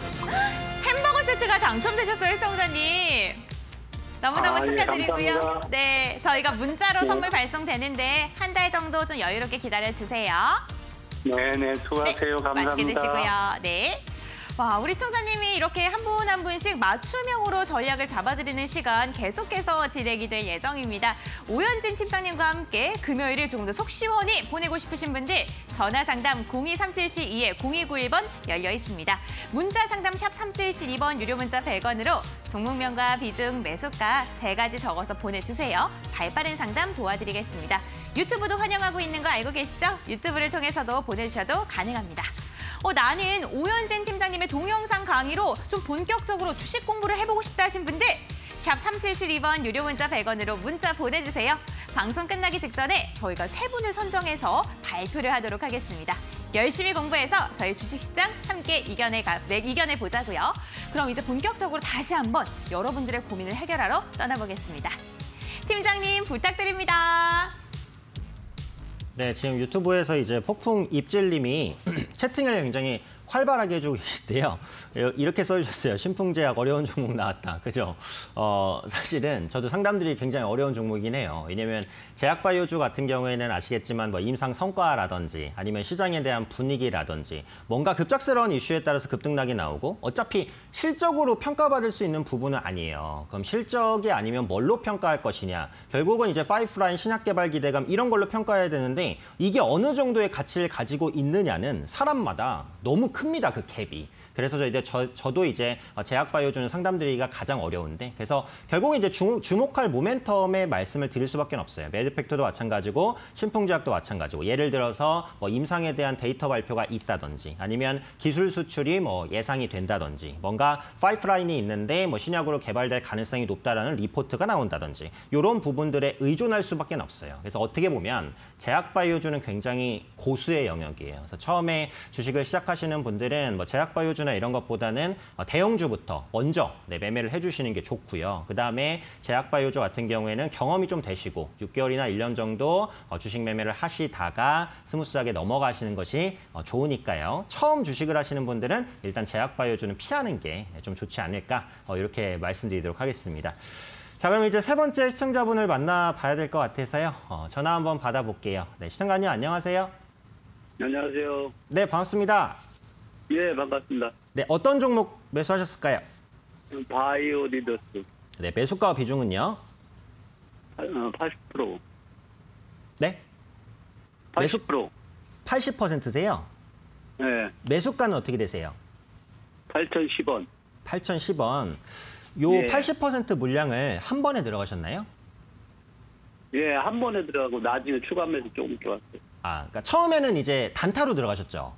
햄버거 세트가 당첨되셨어요, 시청자님. 너무너무 축하드리고요. 감사합니다. 네, 저희가 문자로 선물 발송되는데 한 달 정도 좀 여유롭게 기다려주세요. 네네, 수고하세요. 감사합니다. 맛있게 드시고요. 네. 와, 우리 시청자님이 이렇게 한 분 한 분씩 맞춤형으로 전략을 잡아드리는 시간 계속해서 진행이 될 예정입니다. 오현진 팀장님과 함께 금요일을 조금 더 속 시원히 보내고 싶으신 분들 전화 상담 023772-0291번 열려 있습니다. 문자 상담 샵 3772번 유료 문자 100원으로 종목명과 비중, 매수가 3가지 적어서 보내주세요. 발빠른 상담 도와드리겠습니다. 유튜브도 환영하고 있는 거 알고 계시죠? 유튜브를 통해서도 보내주셔도 가능합니다. 나는 오현진 팀장님의 동영상 강의로 좀 본격적으로 주식 공부를 해보고 싶다 하신 분들 샵 3772번 유료 문자 100원으로 문자 보내주세요. 방송 끝나기 직전에 저희가 3분을 선정해서 발표를 하도록 하겠습니다. 열심히 공부해서 저희 주식시장 함께 이겨내보자고요. 그럼 이제 본격적으로 다시 한번 여러분들의 고민을 해결하러 떠나보겠습니다. 팀장님 부탁드립니다. 네, 지금 유튜브에서 이제 폭풍 입질님이 채팅을 굉장히 활발하게 해주고 계신데요. 이렇게 써주셨어요. 신풍제약 어려운 종목 나왔다. 그죠? 사실은 저도 상담들이 굉장히 어려운 종목이긴 해요. 왜냐면 제약바이오주 같은 경우에는 아시겠지만 임상 성과라든지 아니면 시장에 대한 분위기라든지 뭔가 급작스러운 이슈에 따라서 급등락이 나오고 어차피 실적으로 평가받을 수 있는 부분은 아니에요. 그럼 실적이 아니면 뭘로 평가할 것이냐. 결국은 이제 파이프라인 신약개발 기대감 이런 걸로 평가해야 되는데 이게 어느 정도의 가치를 가지고 있느냐는 사람마다 너무 큽니다, 그 갭이. 그래서 저도 이제 제약바이오주는 상담드리기가 가장 어려운데 그래서 결국은 이제 주목할 모멘텀의 말씀을 드릴 수밖에 없어요. 매드팩토도 마찬가지고 신풍제약도 마찬가지고 예를 들어서 임상에 대한 데이터 발표가 있다든지 아니면 기술 수출이 예상이 된다든지 뭔가 파이프라인이 있는데 신약으로 개발될 가능성이 높다라는 리포트가 나온다든지 이런 부분들에 의존할 수밖에 없어요. 그래서 어떻게 보면 제약바이오주는 굉장히 고수의 영역이에요. 그래서 처음에 주식을 시작하시는 분들은 제약바이오주 이런 것보다는 대형주부터 먼저 매매를 해주시는 게 좋고요. 그다음에 제약바이오주 같은 경우에는 경험이 좀 되시고 6개월이나 1년 정도 주식 매매를 하시다가 스무스하게 넘어가시는 것이 좋으니까요. 처음 주식을 하시는 분들은 일단 제약바이오주는 피하는 게 좀 좋지 않을까 이렇게 말씀드리도록 하겠습니다. 자, 그럼 이제 세 번째 시청자분을 만나봐야 될 것 같아서요. 전화 한번 받아볼게요. 네, 시청자님 안녕하세요. 안녕하세요. 네, 반갑습니다. 예, 반갑습니다. 네, 어떤 종목 매수하셨을까요? 바이오 리더스 네, 매수가 비중은요? 80%. 네? 80%. 80%세요? 네. 매수가는 어떻게 되세요? 8,010원. 8,010원. 요 예. 80% 물량을 한 번에 들어가셨나요? 예, 한 번에 들어가고 나중에 추가 매수 조금 들어왔어요. 아, 그러니까 처음에는 이제 단타로 들어가셨죠?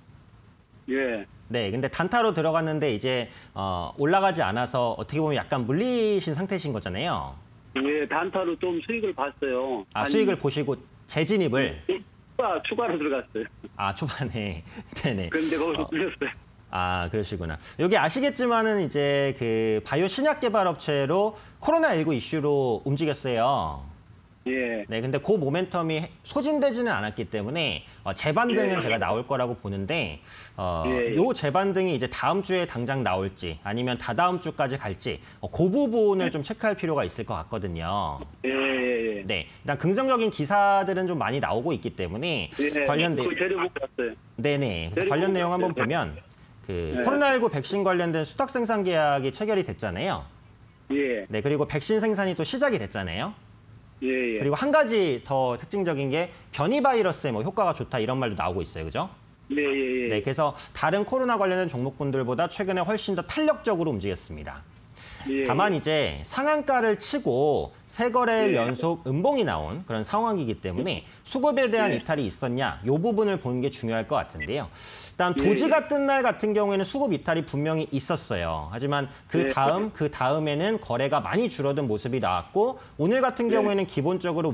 예. 네, 근데 단타로 들어갔는데 이제 올라가지 않아서 어떻게 보면 약간 물리신 상태신 거잖아요. 예, 단타로 좀 수익을 봤어요. 아, 수익을 보시고 재진입을 추가로 들어갔어요. 아, 초반에 네네. 근데 거기서 뚫렸어요. 아, 그러시구나. 여기 아시겠지만은 이제 그 바이오 신약 개발 업체로 코로나19 이슈로 움직였어요. 예. 네, 근데 그 모멘텀이 소진되지는 않았기 때문에 재반등은 예. 제가 나올 거라고 보는데 예. 요 재반등이 이제 다음 주에 당장 나올지 아니면 다다음 주까지 갈지 그 부분을 좀 체크할 필요가 있을 것 같거든요. 예, 예, 예. 네, 일단 긍정적인 기사들은 좀 많이 나오고 있기 때문에 예. 관련 그 재료 보고 왔어요. 네네. 그래서 관련 내용 한번 보면 그 네. 코로나19 백신 관련된 수탁 생산 계약이 체결이 됐잖아요. 예. 네, 그리고 백신 생산이 또 시작이 됐잖아요. 예, 예. 그리고 한 가지 더 특징적인 게 변이 바이러스에 뭐 효과가 좋다 이런 말도 나오고 있어요. 그죠? 예, 예, 예. 네, 그래서 다른 코로나 관련된 종목군들보다 최근에 훨씬 더 탄력적으로 움직였습니다. 예. 다만 이제 상한가를 치고 세 거래일 예. 연속 음봉이 나온 그런 상황이기 때문에 수급에 대한 예. 이탈이 있었냐 이 부분을 보는 게 중요할 것 같은데요. 일단 예. 도지 같은 날 같은 경우에는 수급 이탈이 분명히 있었어요. 하지만 그 다음에는 거래가 많이 줄어든 모습이 나왔고 오늘 같은 경우에는 기본적으로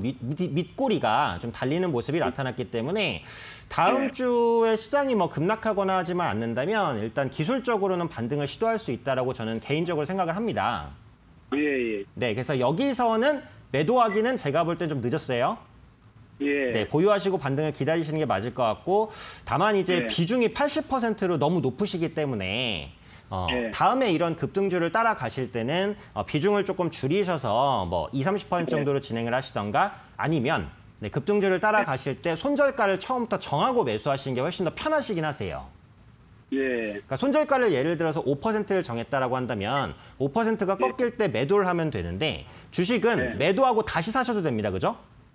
밑꼬리가 좀 달리는 모습이 나타났기 때문에 다음 주에 시장이 뭐 급락하거나 하지만 않는다면 일단 기술적으로는 반등을 시도할 수 있다라고 저는 개인적으로 생각을 합니다. 예, 예. 네, 그래서 여기서는 매도하기는 제가 볼 땐 좀 늦었어요. 예. 네, 보유하시고 반등을 기다리시는 게 맞을 것 같고 다만 이제 네. 비중이 80%로 너무 높으시기 때문에 네. 다음에 이런 급등주를 따라가실 때는 비중을 조금 줄이셔서 뭐 20-30% 정도로 진행을 하시던가 아니면 네, 급등주를 따라가실 때 손절가를 처음부터 정하고 매수하시는 게 훨씬 더 편하시긴 하세요. 예. 그러니까 손절가를 예를 들어서 5%를 정했다라고 한다면 5%가 꺾일 때 매도를 하면 되는데 주식은 네. 매도하고 다시 사셔도 됩니다. 그죠?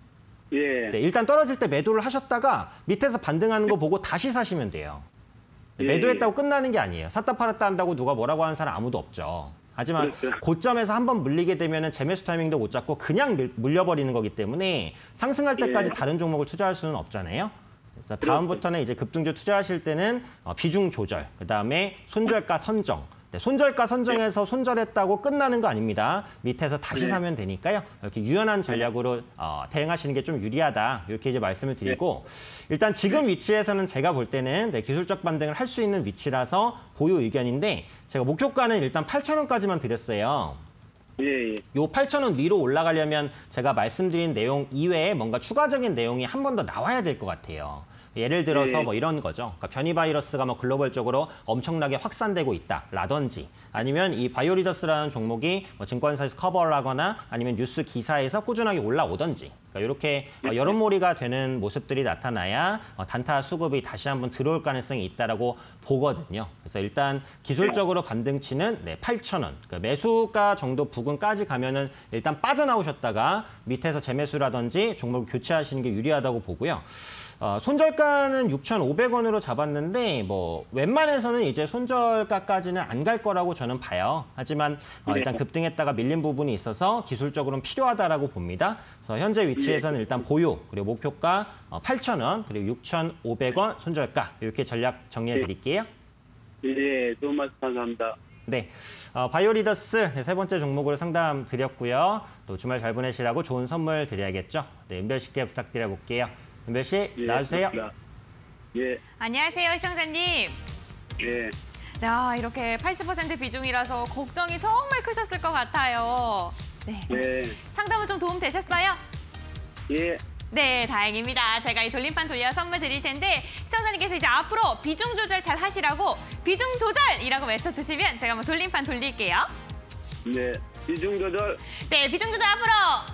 예. 네, 일단 떨어질 때 매도를 하셨다가 밑에서 반등하는 거 보고 다시 사시면 돼요. 네, 예. 매도했다고 끝나는 게 아니에요. 샀다 팔았다 한다고 누가 뭐라고 하는 사람 아무도 없죠. 하지만 그렇죠. 고점에서 한번 물리게 되면 재매수 타이밍도 못 잡고 그냥 물려버리는 거기 때문에 상승할 때까지 예. 다른 종목을 투자할 수는 없잖아요. 그래서 다음부터는 이제 급등주 투자하실 때는 비중 조절, 그다음에 손절가 선정. 네, 손절가 선정해서 손절했다고 끝나는 거 아닙니다. 밑에서 다시 네. 사면 되니까요. 이렇게 유연한 전략으로 대응하시는 게 좀 유리하다. 이렇게 이제 말씀을 드리고 일단 지금 위치에서는 제가 볼 때는 네, 기술적 반등을 할 수 있는 위치라서 보유 의견인데 제가 목표가는 일단 8,000원까지만 드렸어요. 예, 예. 요 8,000원 위로 올라가려면 제가 말씀드린 내용 이외에 뭔가 추가적인 내용이 한 번 더 나와야 될 것 같아요. 예를 들어서 네. 뭐 이런 거죠. 그러니까 변이 바이러스가 뭐 글로벌적으로 엄청나게 확산되고 있다라든지 아니면 이 바이오리더스라는 종목이 뭐 증권사에서 커버를 하거나 아니면 뉴스 기사에서 꾸준하게 올라오든지 그러니까 이렇게 여론몰이가 되는 모습들이 나타나야 단타 수급이 다시 한번 들어올 가능성이 있다라고 보거든요. 그래서 일단 기술적으로 반등치는 네, 8,000원. 그러니까 매수가 정도 부근까지 가면은 일단 빠져나오셨다가 밑에서 재매수라든지 종목을 교체하시는 게 유리하다고 보고요. 손절가는 6,500원으로 잡았는데 뭐 웬만해서는 이제 손절가까지는 안 갈 거라고 저는 봐요. 하지만 일단 급등했다가 밀린 부분이 있어서 기술적으로는 필요하다라고 봅니다. 그래서 현재 위치에서는 일단 보유 그리고 목표가 8,000원 그리고 6,500원 손절가 이렇게 전략 정리해 드릴게요. 예, 좋은 말씀 감사합니다. 네, 바이오리더스 네, 세 번째 종목으로 상담 드렸고요. 또 주말 잘 보내시라고 좋은 선물 드려야겠죠. 네, 은별 씨께 부탁드려 볼게요. 은별 씨 예, 나와주세요. 감사합니다. 예, 안녕하세요, 시청자님. 예. 야, 이렇게 80% 비중이라서 걱정이 정말 크셨을 것 같아요. 네. 예, 상담은 좀 도움 되셨어요? 예. 네, 다행입니다. 제가 이 돌림판 돌려 선물 드릴 텐데 시청자님께서 이제 앞으로 비중 조절 잘 하시라고 비중 조절이라고 외쳐주시면 제가 한번 돌림판 돌릴게요. 네, 비중 조절. 네, 비중 조절 앞으로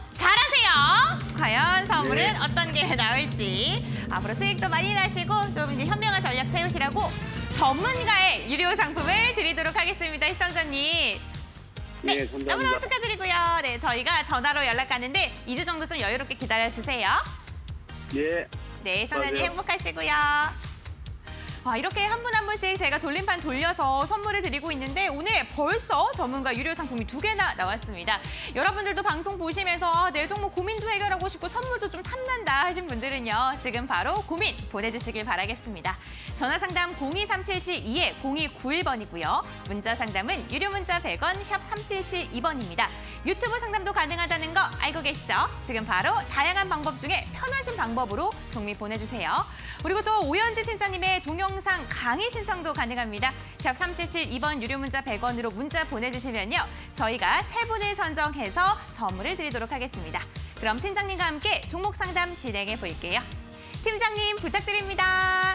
잘하세요. 과연 선물은 네. 어떤 게 나올지 앞으로 수익도 많이 나시고 좀 이제 현명한 전략 세우시라고 전문가의 유료 상품을 드리도록 하겠습니다, 시청자님. 네, 예, 감사합니다. 너무너무 축하드리고요. 네, 저희가 전화로 연락 가는데 2주 정도 좀 여유롭게 기다려주세요. 예. 네, 선생님 맞아요. 행복하시고요. 이렇게 한 분 한 분씩 제가 돌림판 돌려서 선물을 드리고 있는데 오늘 벌써 전문가 유료 상품이 2개나 나왔습니다. 여러분들도 방송 보시면서 내 종목 고민도 해결하고 싶고 선물도 좀 탐난다 하신 분들은요. 지금 바로 고민 보내주시길 바라겠습니다. 전화 상담 02377-0291번이고요. 문자 상담은 유료 문자 100원, 샵 3772번입니다. 유튜브 상담도 가능하다는 거 알고 계시죠? 지금 바로 다양한 방법 중에 편하신 방법으로 종미 보내주세요. 그리고 또 오연지 팀장님의 동영상 강의 신청도 가능합니다. 샵 3772번 유료 문자 100원으로 문자 보내주시면요. 저희가 3분을 선정해서 선물을 드리도록 하겠습니다. 그럼 팀장님과 함께 종목 상담 진행해 볼게요. 팀장님 부탁드립니다.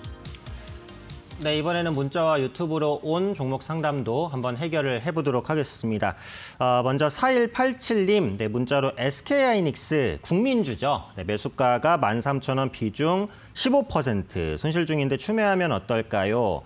네, 이번에는 문자와 유튜브로 온 종목 상담도 한번 해결을 해보도록 하겠습니다. 먼저 4187님, 네, 문자로 SK하이닉스 국민주죠. 네, 매수가가 13,000원, 비중 15%, 손실 중인데 추매하면 어떨까요?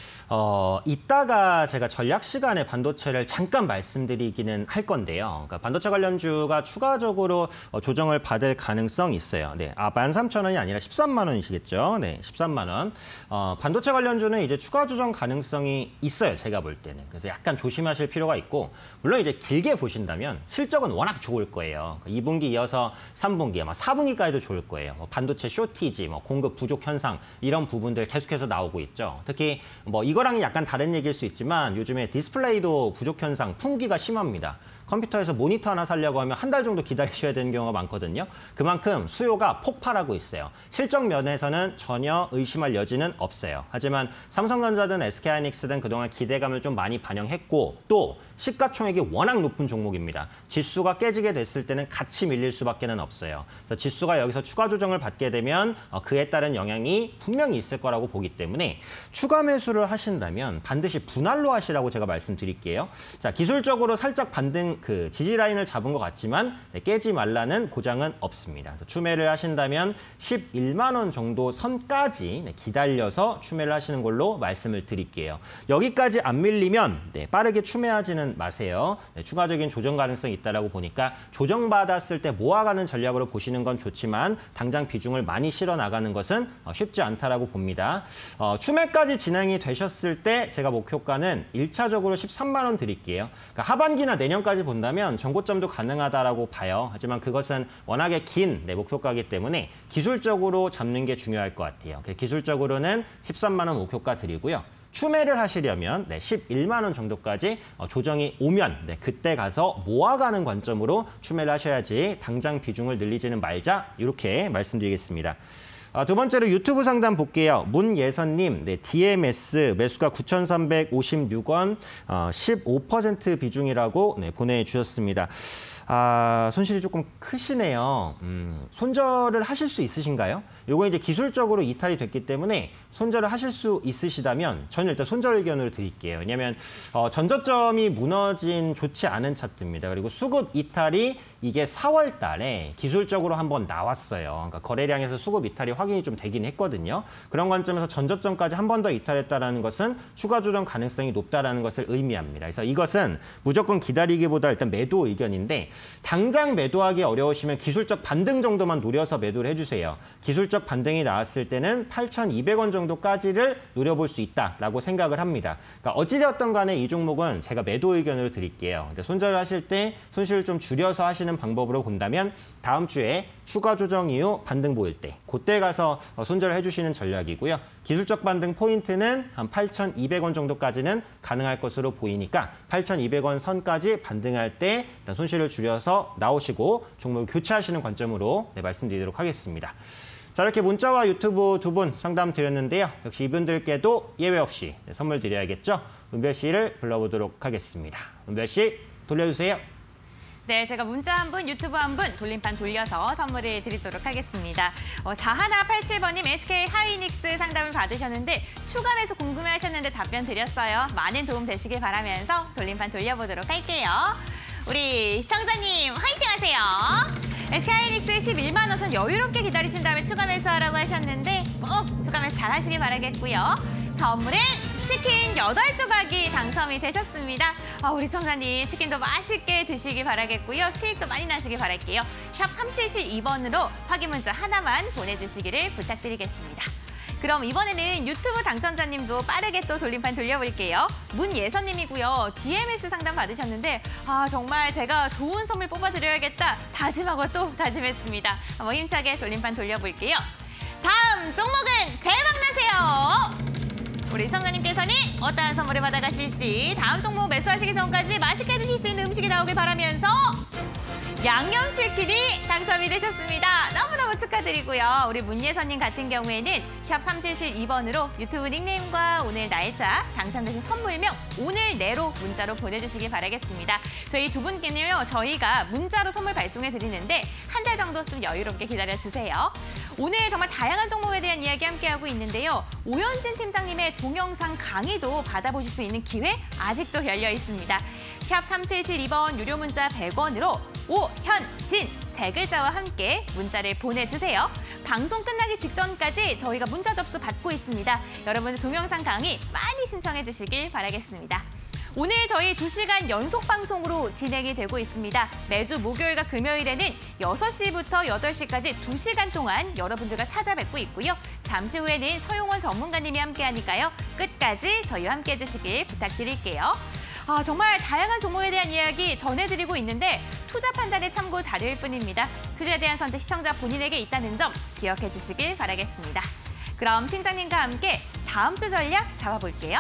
이따가 제가 전략 시간에 반도체를 잠깐 말씀드리기는 할 건데요. 그러니까 반도체 관련주가 추가적으로 조정을 받을 가능성이 있어요. 네, 13,000원이 아니라 13만 원이시겠죠. 네, 13만 원. 반도체 관련주는 이제 추가 조정 가능성이 있어요. 제가 볼 때는. 그래서 약간 조심하실 필요가 있고, 물론 이제 길게 보신다면 실적은 워낙 좋을 거예요. 2분기 이어서 3분기, 아마 4분기까지도 좋을 거예요. 반도체 쇼티지, 공급 부족 현상 이런 부분들 계속해서 나오고 있죠. 특히 이거랑 약간 다른 얘기일 수 있지만 요즘에 디스플레이도 부족 현상, 풍기가 심합니다. 컴퓨터에서 모니터 하나 사려고 하면 한 달 정도 기다리셔야 되는 경우가 많거든요. 그만큼 수요가 폭발하고 있어요. 실적 면에서는 전혀 의심할 여지는 없어요. 하지만 삼성전자든 SK하이닉스든 그동안 기대감을 좀 많이 반영했고 또 시가총액이 워낙 높은 종목입니다. 지수가 깨지게 됐을 때는 같이 밀릴 수밖에는 없어요. 그래서 지수가 여기서 추가 조정을 받게 되면 그에 따른 영향이 분명히 있을 거라고 보기 때문에 추가 매수를 하신다면 반드시 분할로 하시라고 제가 말씀드릴게요. 자, 기술적으로 살짝 반등 지지 라인을 잡은 것 같지만 깨지 말라는 보장은 없습니다. 그래서 추매를 하신다면 11만 원 정도 선까지 기다려서 추매를 하시는 걸로 말씀을 드릴게요. 여기까지 안 밀리면 빠르게 추매하지는 마세요. 추가적인 조정 가능성이 있다고 보니까 조정받았을 때 모아가는 전략으로 보시는 건 좋지만 당장 비중을 많이 실어 나가는 것은 쉽지 않다라고 봅니다. 추매까지 진행이 되셨을 때 제가 목표가는 1차적으로 13만 원 드릴게요. 그러니까 하반기나 내년까지 본다면 전고점도 가능하다라고 봐요. 하지만 그것은 워낙에 긴 목표가이기 때문에 기술적으로 잡는 게 중요할 것 같아요. 기술적으로는 13만 원 목표가 드리고요. 추매를 하시려면 11만 원 정도까지 조정이 오면 그때 가서 모아가는 관점으로 추매를 하셔야지 당장 비중을 늘리지는 말자 이렇게 말씀드리겠습니다. 두 번째로 유튜브 상담 볼게요. 문예선님, DMS 매수가 9,356원, 15% 비중이라고 보내주셨습니다. 손실이 조금 크시네요. 손절을 하실 수 있으신가요? 요거 이제 기술적으로 이탈이 됐기 때문에 손절을 하실 수 있으시다면 저는 일단 손절 의견으로 드릴게요. 왜냐하면 전저점이 무너진 좋지 않은 차트입니다. 그리고 수급 이탈이 이게 4월 달에 기술적으로 한번 나왔어요. 그러니까 거래량에서 수급 이탈이 확인이 좀 되긴 했거든요. 그런 관점에서 전저점까지 한 번 더 이탈했다는 것은 추가 조정 가능성이 높다는 것을 의미합니다. 그래서 이것은 무조건 기다리기보다 일단 매도 의견인데 당장 매도하기 어려우시면 기술적 반등 정도만 노려서 매도를 해주세요. 기술적 반등이 나왔을 때는 8,200원 정도까지를 노려볼 수 있다라고 생각을 합니다. 그러니까 어찌되었던 간에 이 종목은 제가 매도 의견으로 드릴게요. 근데 손절을 하실 때 손실을 좀 줄여서 하시는 방법으로 본다면 다음 주에 추가 조정 이후 반등 보일 때 그때 가서 손절을 해주시는 전략이고요. 기술적 반등 포인트는 한 8,200원 정도까지는 가능할 것으로 보이니까 8,200원 선까지 반등할 때 일단 손실을 줄여서 나오시고 종목을 교체하시는 관점으로 말씀드리도록 하겠습니다. 자, 이렇게 문자와 유튜브 두 분 상담 드렸는데요. 역시 이분들께도 예외 없이 선물 드려야겠죠. 은별 씨를 불러보도록 하겠습니다. 은별 씨 돌려주세요. 네, 제가 문자 한 분, 유튜브 한 분 돌림판 돌려서 선물을 드리도록 하겠습니다. 4187번님 SK하이닉스 상담을 받으셨는데 추가 매수 궁금해하셨는데 답변 드렸어요. 많은 도움 되시길 바라면서 돌림판 돌려보도록 할게요. 우리 시청자님 화이팅 하세요. SK하이닉스 11만 원 선 여유롭게 기다리신 다음에 추가 매수하라고 하셨는데 꼭 추가 매수 잘 하시길 바라겠고요. 선물은 치킨 8조각이 당첨이 되셨습니다. 우리 청자님 치킨도 맛있게 드시기 바라겠고요. 수익도 많이 나시길 바랄게요. 샵 3772번으로 확인 문자 하나만 보내주시기를 부탁드리겠습니다. 그럼 이번에는 유튜브 당첨자님도 빠르게 또 돌림판 돌려볼게요. 문예선님이고요. DMS 상담 받으셨는데 정말 제가 좋은 선물 뽑아드려야겠다 다짐하고 또 다짐했습니다. 한번 힘차게 돌림판 돌려볼게요. 다음 종목은 대박나세요. 우리 청자님께서는 어떠한 선물을 받아가실지 다음 종목 매수하시기 전까지 맛있게 드실 수 있는 음식이 나오길 바라면서 양념치킨이 당첨이 되셨습니다. 너무너무 축하드리고요. 우리 문예선님 같은 경우에는 샵 3772번으로 유튜브 닉네임과 오늘 날짜, 당첨되신 선물명 오늘 내로 문자로 보내주시기 바라겠습니다. 저희 두 분께는요, 저희가 문자로 선물 발송해 드리는데 한 달 정도 좀 여유롭게 기다려주세요. 오늘 정말 다양한 종목에 대한 이야기 함께하고 있는데요. 오현진 팀장님의 동영상 강의도 받아보실 수 있는 기회 아직도 열려 있습니다. 샵 3772번 유료 문자 100원으로 오현진 세 글자와 함께 문자를 보내주세요. 방송 끝나기 직전까지 저희가 문자 접수 받고 있습니다. 여러분들 동영상 강의 많이 신청해 주시길 바라겠습니다. 오늘 저희 2시간 연속 방송으로 진행이 되고 있습니다. 매주 목요일과 금요일에는 6시부터 8시까지 2시간 동안 여러분들과 찾아뵙고 있고요. 잠시 후에는 서용원 전문가님이 함께하니까요. 끝까지 저희와 함께해 주시길 부탁드릴게요. 정말 다양한 종목에 대한 이야기 전해드리고 있는데 투자 판단의 참고 자료일 뿐입니다. 투자에 대한 선택 시청자 본인에게 있다는 점 기억해 주시길 바라겠습니다. 그럼 팀장님과 함께 다음 주 전략 잡아볼게요.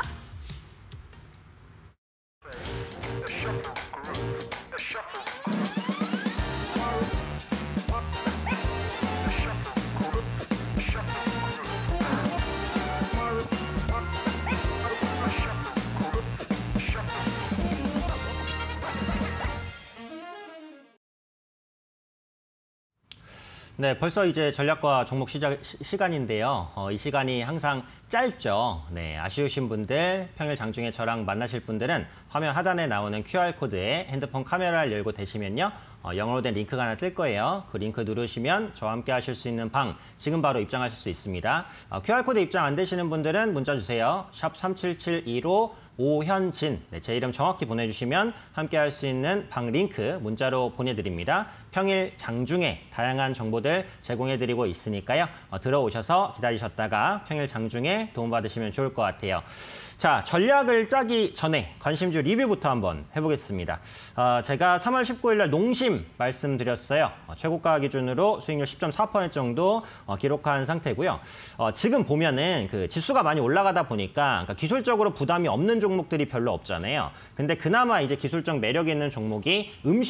네, 벌써 이제 전략과 종목 시간인데요. 이 시간이 항상 짧죠. 네, 아쉬우신 분들, 평일 장중에 저랑 만나실 분들은 화면 하단에 나오는 QR코드에 핸드폰 카메라를 열고 되시면요. 영어로 된 링크가 하나 뜰 거예요. 그 링크 누르시면 저와 함께 하실 수 있는 방 지금 바로 입장하실 수 있습니다. QR코드 입장 안 되시는 분들은 문자 주세요. 샵 3772로 오현진, 네, 제 이름 정확히 보내주시면 함께 할 수 있는 방 링크 문자로 보내드립니다. 평일 장중에 다양한 정보들 제공해드리고 있으니까요. 들어오셔서 기다리셨다가 평일 장중에 도움받으시면 좋을 것 같아요. 자, 전략을 짜기 전에 관심주 리뷰부터 한번 해보겠습니다. 제가 3월 19일 날 농심 말씀드렸어요. 최고가 기준으로 수익률 10.4% 정도 기록한 상태고요. 지금 보면은 그 지수가 많이 올라가다 보니까 그러니까 기술적으로 부담이 없는 종목들이 별로 없잖아요. 근데 그나마 이제 기술적 매력이 있는 종목이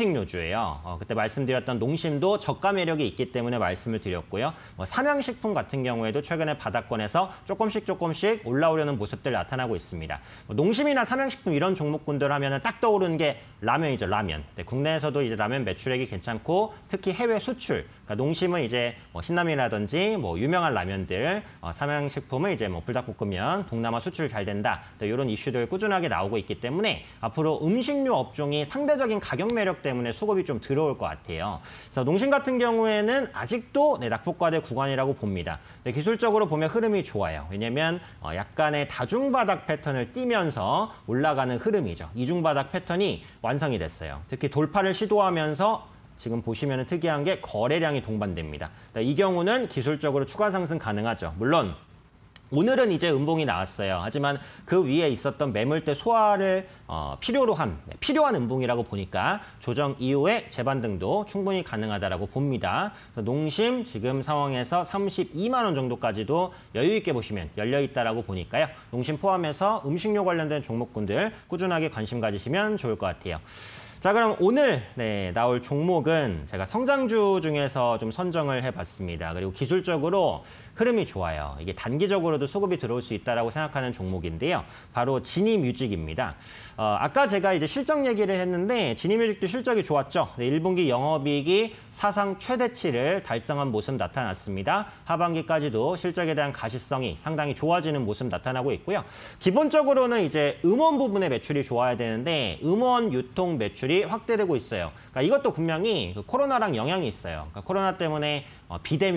음식료주예요. 그때 말씀드렸던 농심도 저가 매력이 있기 때문에 말씀을 드렸고요. 삼양식품 같은 경우에도 최근에 바닥권에서 조금씩 올라오려는 모습들 나타나고 있습니다. 농심이나 삼양식품 이런 종목군들 하면은 딱 떠오르는 게 라면이죠, 라면. 네, 국내에서도 이제 라면 매출액이 괜찮고 특히 해외 수출. 그러니까 농심은 이제 신라면이라든지 유명한 라면들, 삼양식품은 이제 불닭볶음면, 동남아 수출 잘 된다. 이런 이슈들 꾸준하게 나오고 있기 때문에 앞으로 음식료 업종이 상대적인 가격 매력 때문에 수급이 좀 들어올 것 같아요. 그래서 농심 같은 경우에는 아직도 낙폭과대 구간이라고 봅니다. 기술적으로 보면 흐름이 좋아요. 왜냐면 약간의 다중바닥 패턴을 띠면서 올라가는 흐름이죠. 이중바닥 패턴이 완성이 됐어요. 특히 돌파를 시도하면서 지금 보시면 특이한 게 거래량이 동반됩니다. 이 경우는 기술적으로 추가 상승 가능하죠. 물론 오늘은 이제 음봉이 나왔어요. 하지만 그 위에 있었던 매물대 소화를 필요한 음봉이라고 보니까 조정 이후에 재반등도 충분히 가능하다라고 봅니다. 농심 지금 상황에서 32만 원 정도까지도 여유 있게 보시면 열려 있다라고 보니까요. 농심 포함해서 음식료 관련된 종목군들 꾸준하게 관심 가지시면 좋을 것 같아요. 자, 그럼 오늘 나올 종목은 제가 성장주 중에서 좀 선정을 해봤습니다. 그리고 기술적으로 흐름이 좋아요. 이게 단기적으로도 수급이 들어올 수 있다라고 생각하는 종목인데요. 바로 지니뮤직입니다. 아까 제가 이제 실적 얘기를 했는데 지니뮤직도 실적이 좋았죠. 1분기 영업이익이 사상 최대치를 달성한 모습 나타났습니다. 하반기까지도 실적에 대한 가시성이 상당히 좋아지는 모습 나타나고 있고요. 기본적으로는 이제 음원 부분의 매출이 좋아야 되는데 음원 유통 매출이 확대되고 있어요. 그러니까 이것도 분명히 코로나랑 영향이 있어요. 그러니까 코로나 때문에 비대면,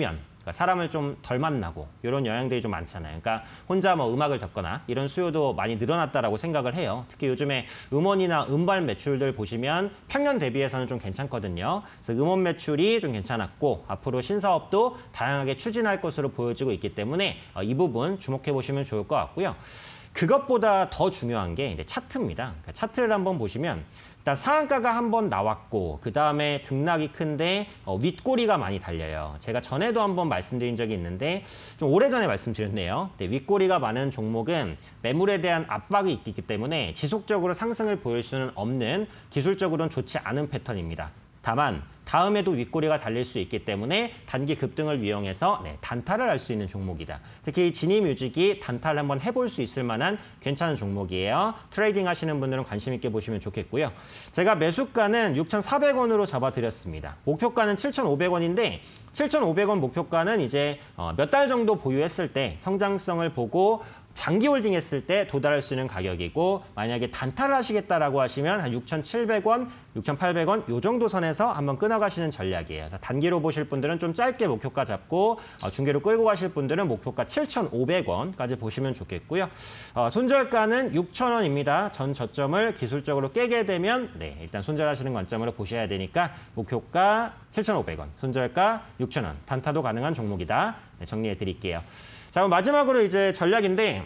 그러니까 사람을 좀 덜 만나고 이런 영향들이 좀 많잖아요. 그러니까 혼자 뭐 음악을 듣거나 이런 수요도 많이 늘어났다라고 생각을 해요. 특히 요즘에 음원이나 음반 매출들 보시면 평년 대비해서는 좀 괜찮거든요. 그래서 음원 매출이 좀 괜찮았고 앞으로 신사업도 다양하게 추진할 것으로 보여지고 있기 때문에 이 부분 주목해 보시면 좋을 것 같고요. 그것보다 더 중요한 게 이제 차트입니다. 그러니까 차트를 한번 보시면 일단 상한가가 한번 나왔고 그 다음에 등락이 큰데 윗꼬리가 많이 달려요. 제가 전에도 한번 말씀드린 적이 있는데 좀 오래전에 말씀드렸네요. 윗꼬리가 많은 종목은 매물에 대한 압박이 있기 때문에 지속적으로 상승을 보일 수는 없는 기술적으로는 좋지 않은 패턴입니다. 다만 다음에도 윗꼬리가 달릴 수 있기 때문에 단기 급등을 이용해서 단타를 할 수 있는 종목이다. 특히 진입뮤직이 단타를 한번 해볼 수 있을 만한 괜찮은 종목이에요. 트레이딩 하시는 분들은 관심 있게 보시면 좋겠고요. 제가 매수가는 6,400원으로 잡아드렸습니다. 목표가는 7,500원인데 7,500원 목표가는 이제 몇 달 정도 보유했을 때 성장성을 보고 장기 홀딩 했을 때 도달할 수 있는 가격이고 만약에 단타를 하시겠다라고 하시면 한 6,700원, 6,800원 요 정도 선에서 한번 끊어가시는 전략이에요. 그래서 단기로 보실 분들은 좀 짧게 목표가 잡고 중계로 끌고 가실 분들은 목표가 7,500원까지 보시면 좋겠고요. 손절가는 6,000원입니다. 전 저점을 기술적으로 깨게 되면 일단 손절하시는 관점으로 보셔야 되니까 목표가 7,500원, 손절가 6,000원, 단타도 가능한 종목이다. 정리해 드릴게요. 자, 그럼 마지막으로 이제 전략인데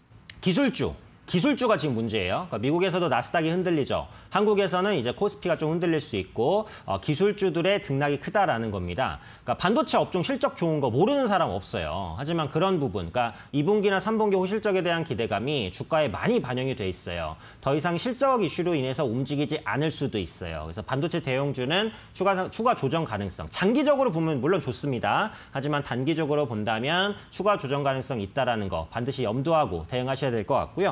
기술주가 지금 문제예요. 그러니까 미국에서도 나스닥이 흔들리죠. 한국에서는 이제 코스피가 좀 흔들릴 수 있고 기술주들의 등락이 크다라는 겁니다. 그러니까 반도체 업종 실적 좋은 거 모르는 사람 없어요. 하지만 그런 부분, 그러니까 2분기나 3분기 호실적에 대한 기대감이 주가에 많이 반영이 돼 있어요. 더 이상 실적 이슈로 인해서 움직이지 않을 수도 있어요. 그래서 반도체 대형주는 추가 조정 가능성, 장기적으로 보면 물론 좋습니다. 하지만 단기적으로 본다면 추가 조정 가능성이 있다라는 거 반드시 염두하고 대응하셔야 될 것 같고요.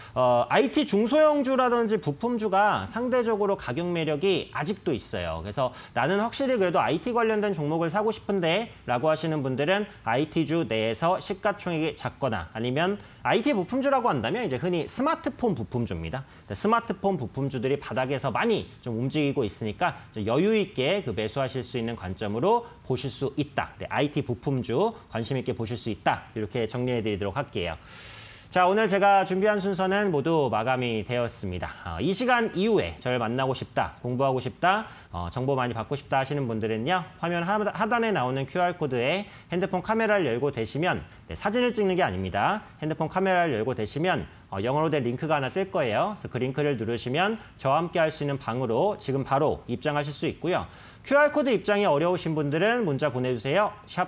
IT 중소형주라든지 부품주가 상대적으로 가격 매력이 아직도 있어요. 그래서 나는 확실히 그래도 IT 관련된 종목을 사고 싶은데 라고 하시는 분들은 IT주 내에서 시가총액이 작거나 아니면 IT 부품주라고 한다면 이제 흔히 스마트폰 부품주입니다. 스마트폰 부품주들이 바닥에서 많이 좀 움직이고 있으니까 좀 여유 있게 그 매수하실 수 있는 관점으로 보실 수 있다. IT 부품주 관심 있게 보실 수 있다. 이렇게 정리해 드리도록 할게요. 자, 오늘 제가 준비한 순서는 모두 마감이 되었습니다. 이 시간 이후에 저를 만나고 싶다, 공부하고 싶다, 정보 많이 받고 싶다 하시는 분들은요. 화면 하단에 나오는 QR코드에 핸드폰 카메라를 열고 되시면 사진을 찍는 게 아닙니다. 핸드폰 카메라를 열고 되시면 영어로 된 링크가 하나 뜰 거예요. 그래서 그 링크를 누르시면 저와 함께 할 수 있는 방으로 지금 바로 입장하실 수 있고요. QR코드 입장이 어려우신 분들은 문자 보내주세요. 샵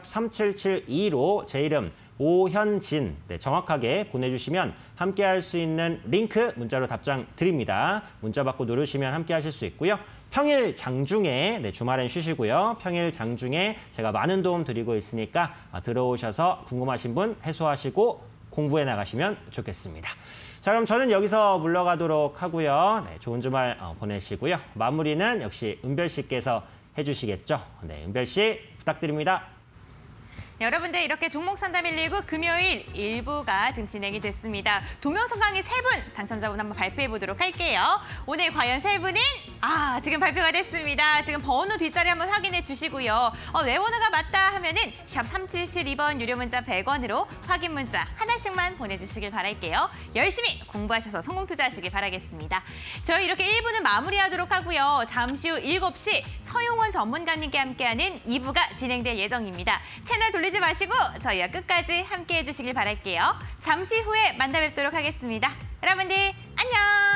3772로 제 이름 오현진 정확하게 보내주시면 함께 할 수 있는 링크 문자로 답장 드립니다. 문자 받고 누르시면 함께 하실 수 있고요. 평일 장중에 주말엔 쉬시고요. 평일 장중에 제가 많은 도움 드리고 있으니까 들어오셔서 궁금하신 분 해소하시고 공부해 나가시면 좋겠습니다. 자, 그럼 저는 여기서 물러가도록 하고요. 좋은 주말 보내시고요. 마무리는 역시 은별 씨께서 해주시겠죠. 은별 씨 부탁드립니다. 여러분들 이렇게 종목 상담 119 금요일 1부가 지금 진행이 됐습니다. 동영상 강의 3분 당첨자분 한번 발표해 보도록 할게요. 오늘 과연 3분은 지금 발표가 됐습니다. 지금 번호 뒷자리 한번 확인해 주시고요. 내 번호가 맞다 하면은 샵 3772번 유료 문자 100원으로 확인 문자 하나씩만 보내주시길 바랄게요. 열심히 공부하셔서 성공 투자하시길 바라겠습니다. 저희 이렇게 1부는 마무리하도록 하고요. 잠시 후 7시 서용원 전문가님께 함께하는 2부가 진행될 예정입니다. 채널 돌리지 마시고 저희와 끝까지 함께해 주시길 바랄게요. 잠시 후에 만나 뵙도록 하겠습니다. 여러분들 안녕!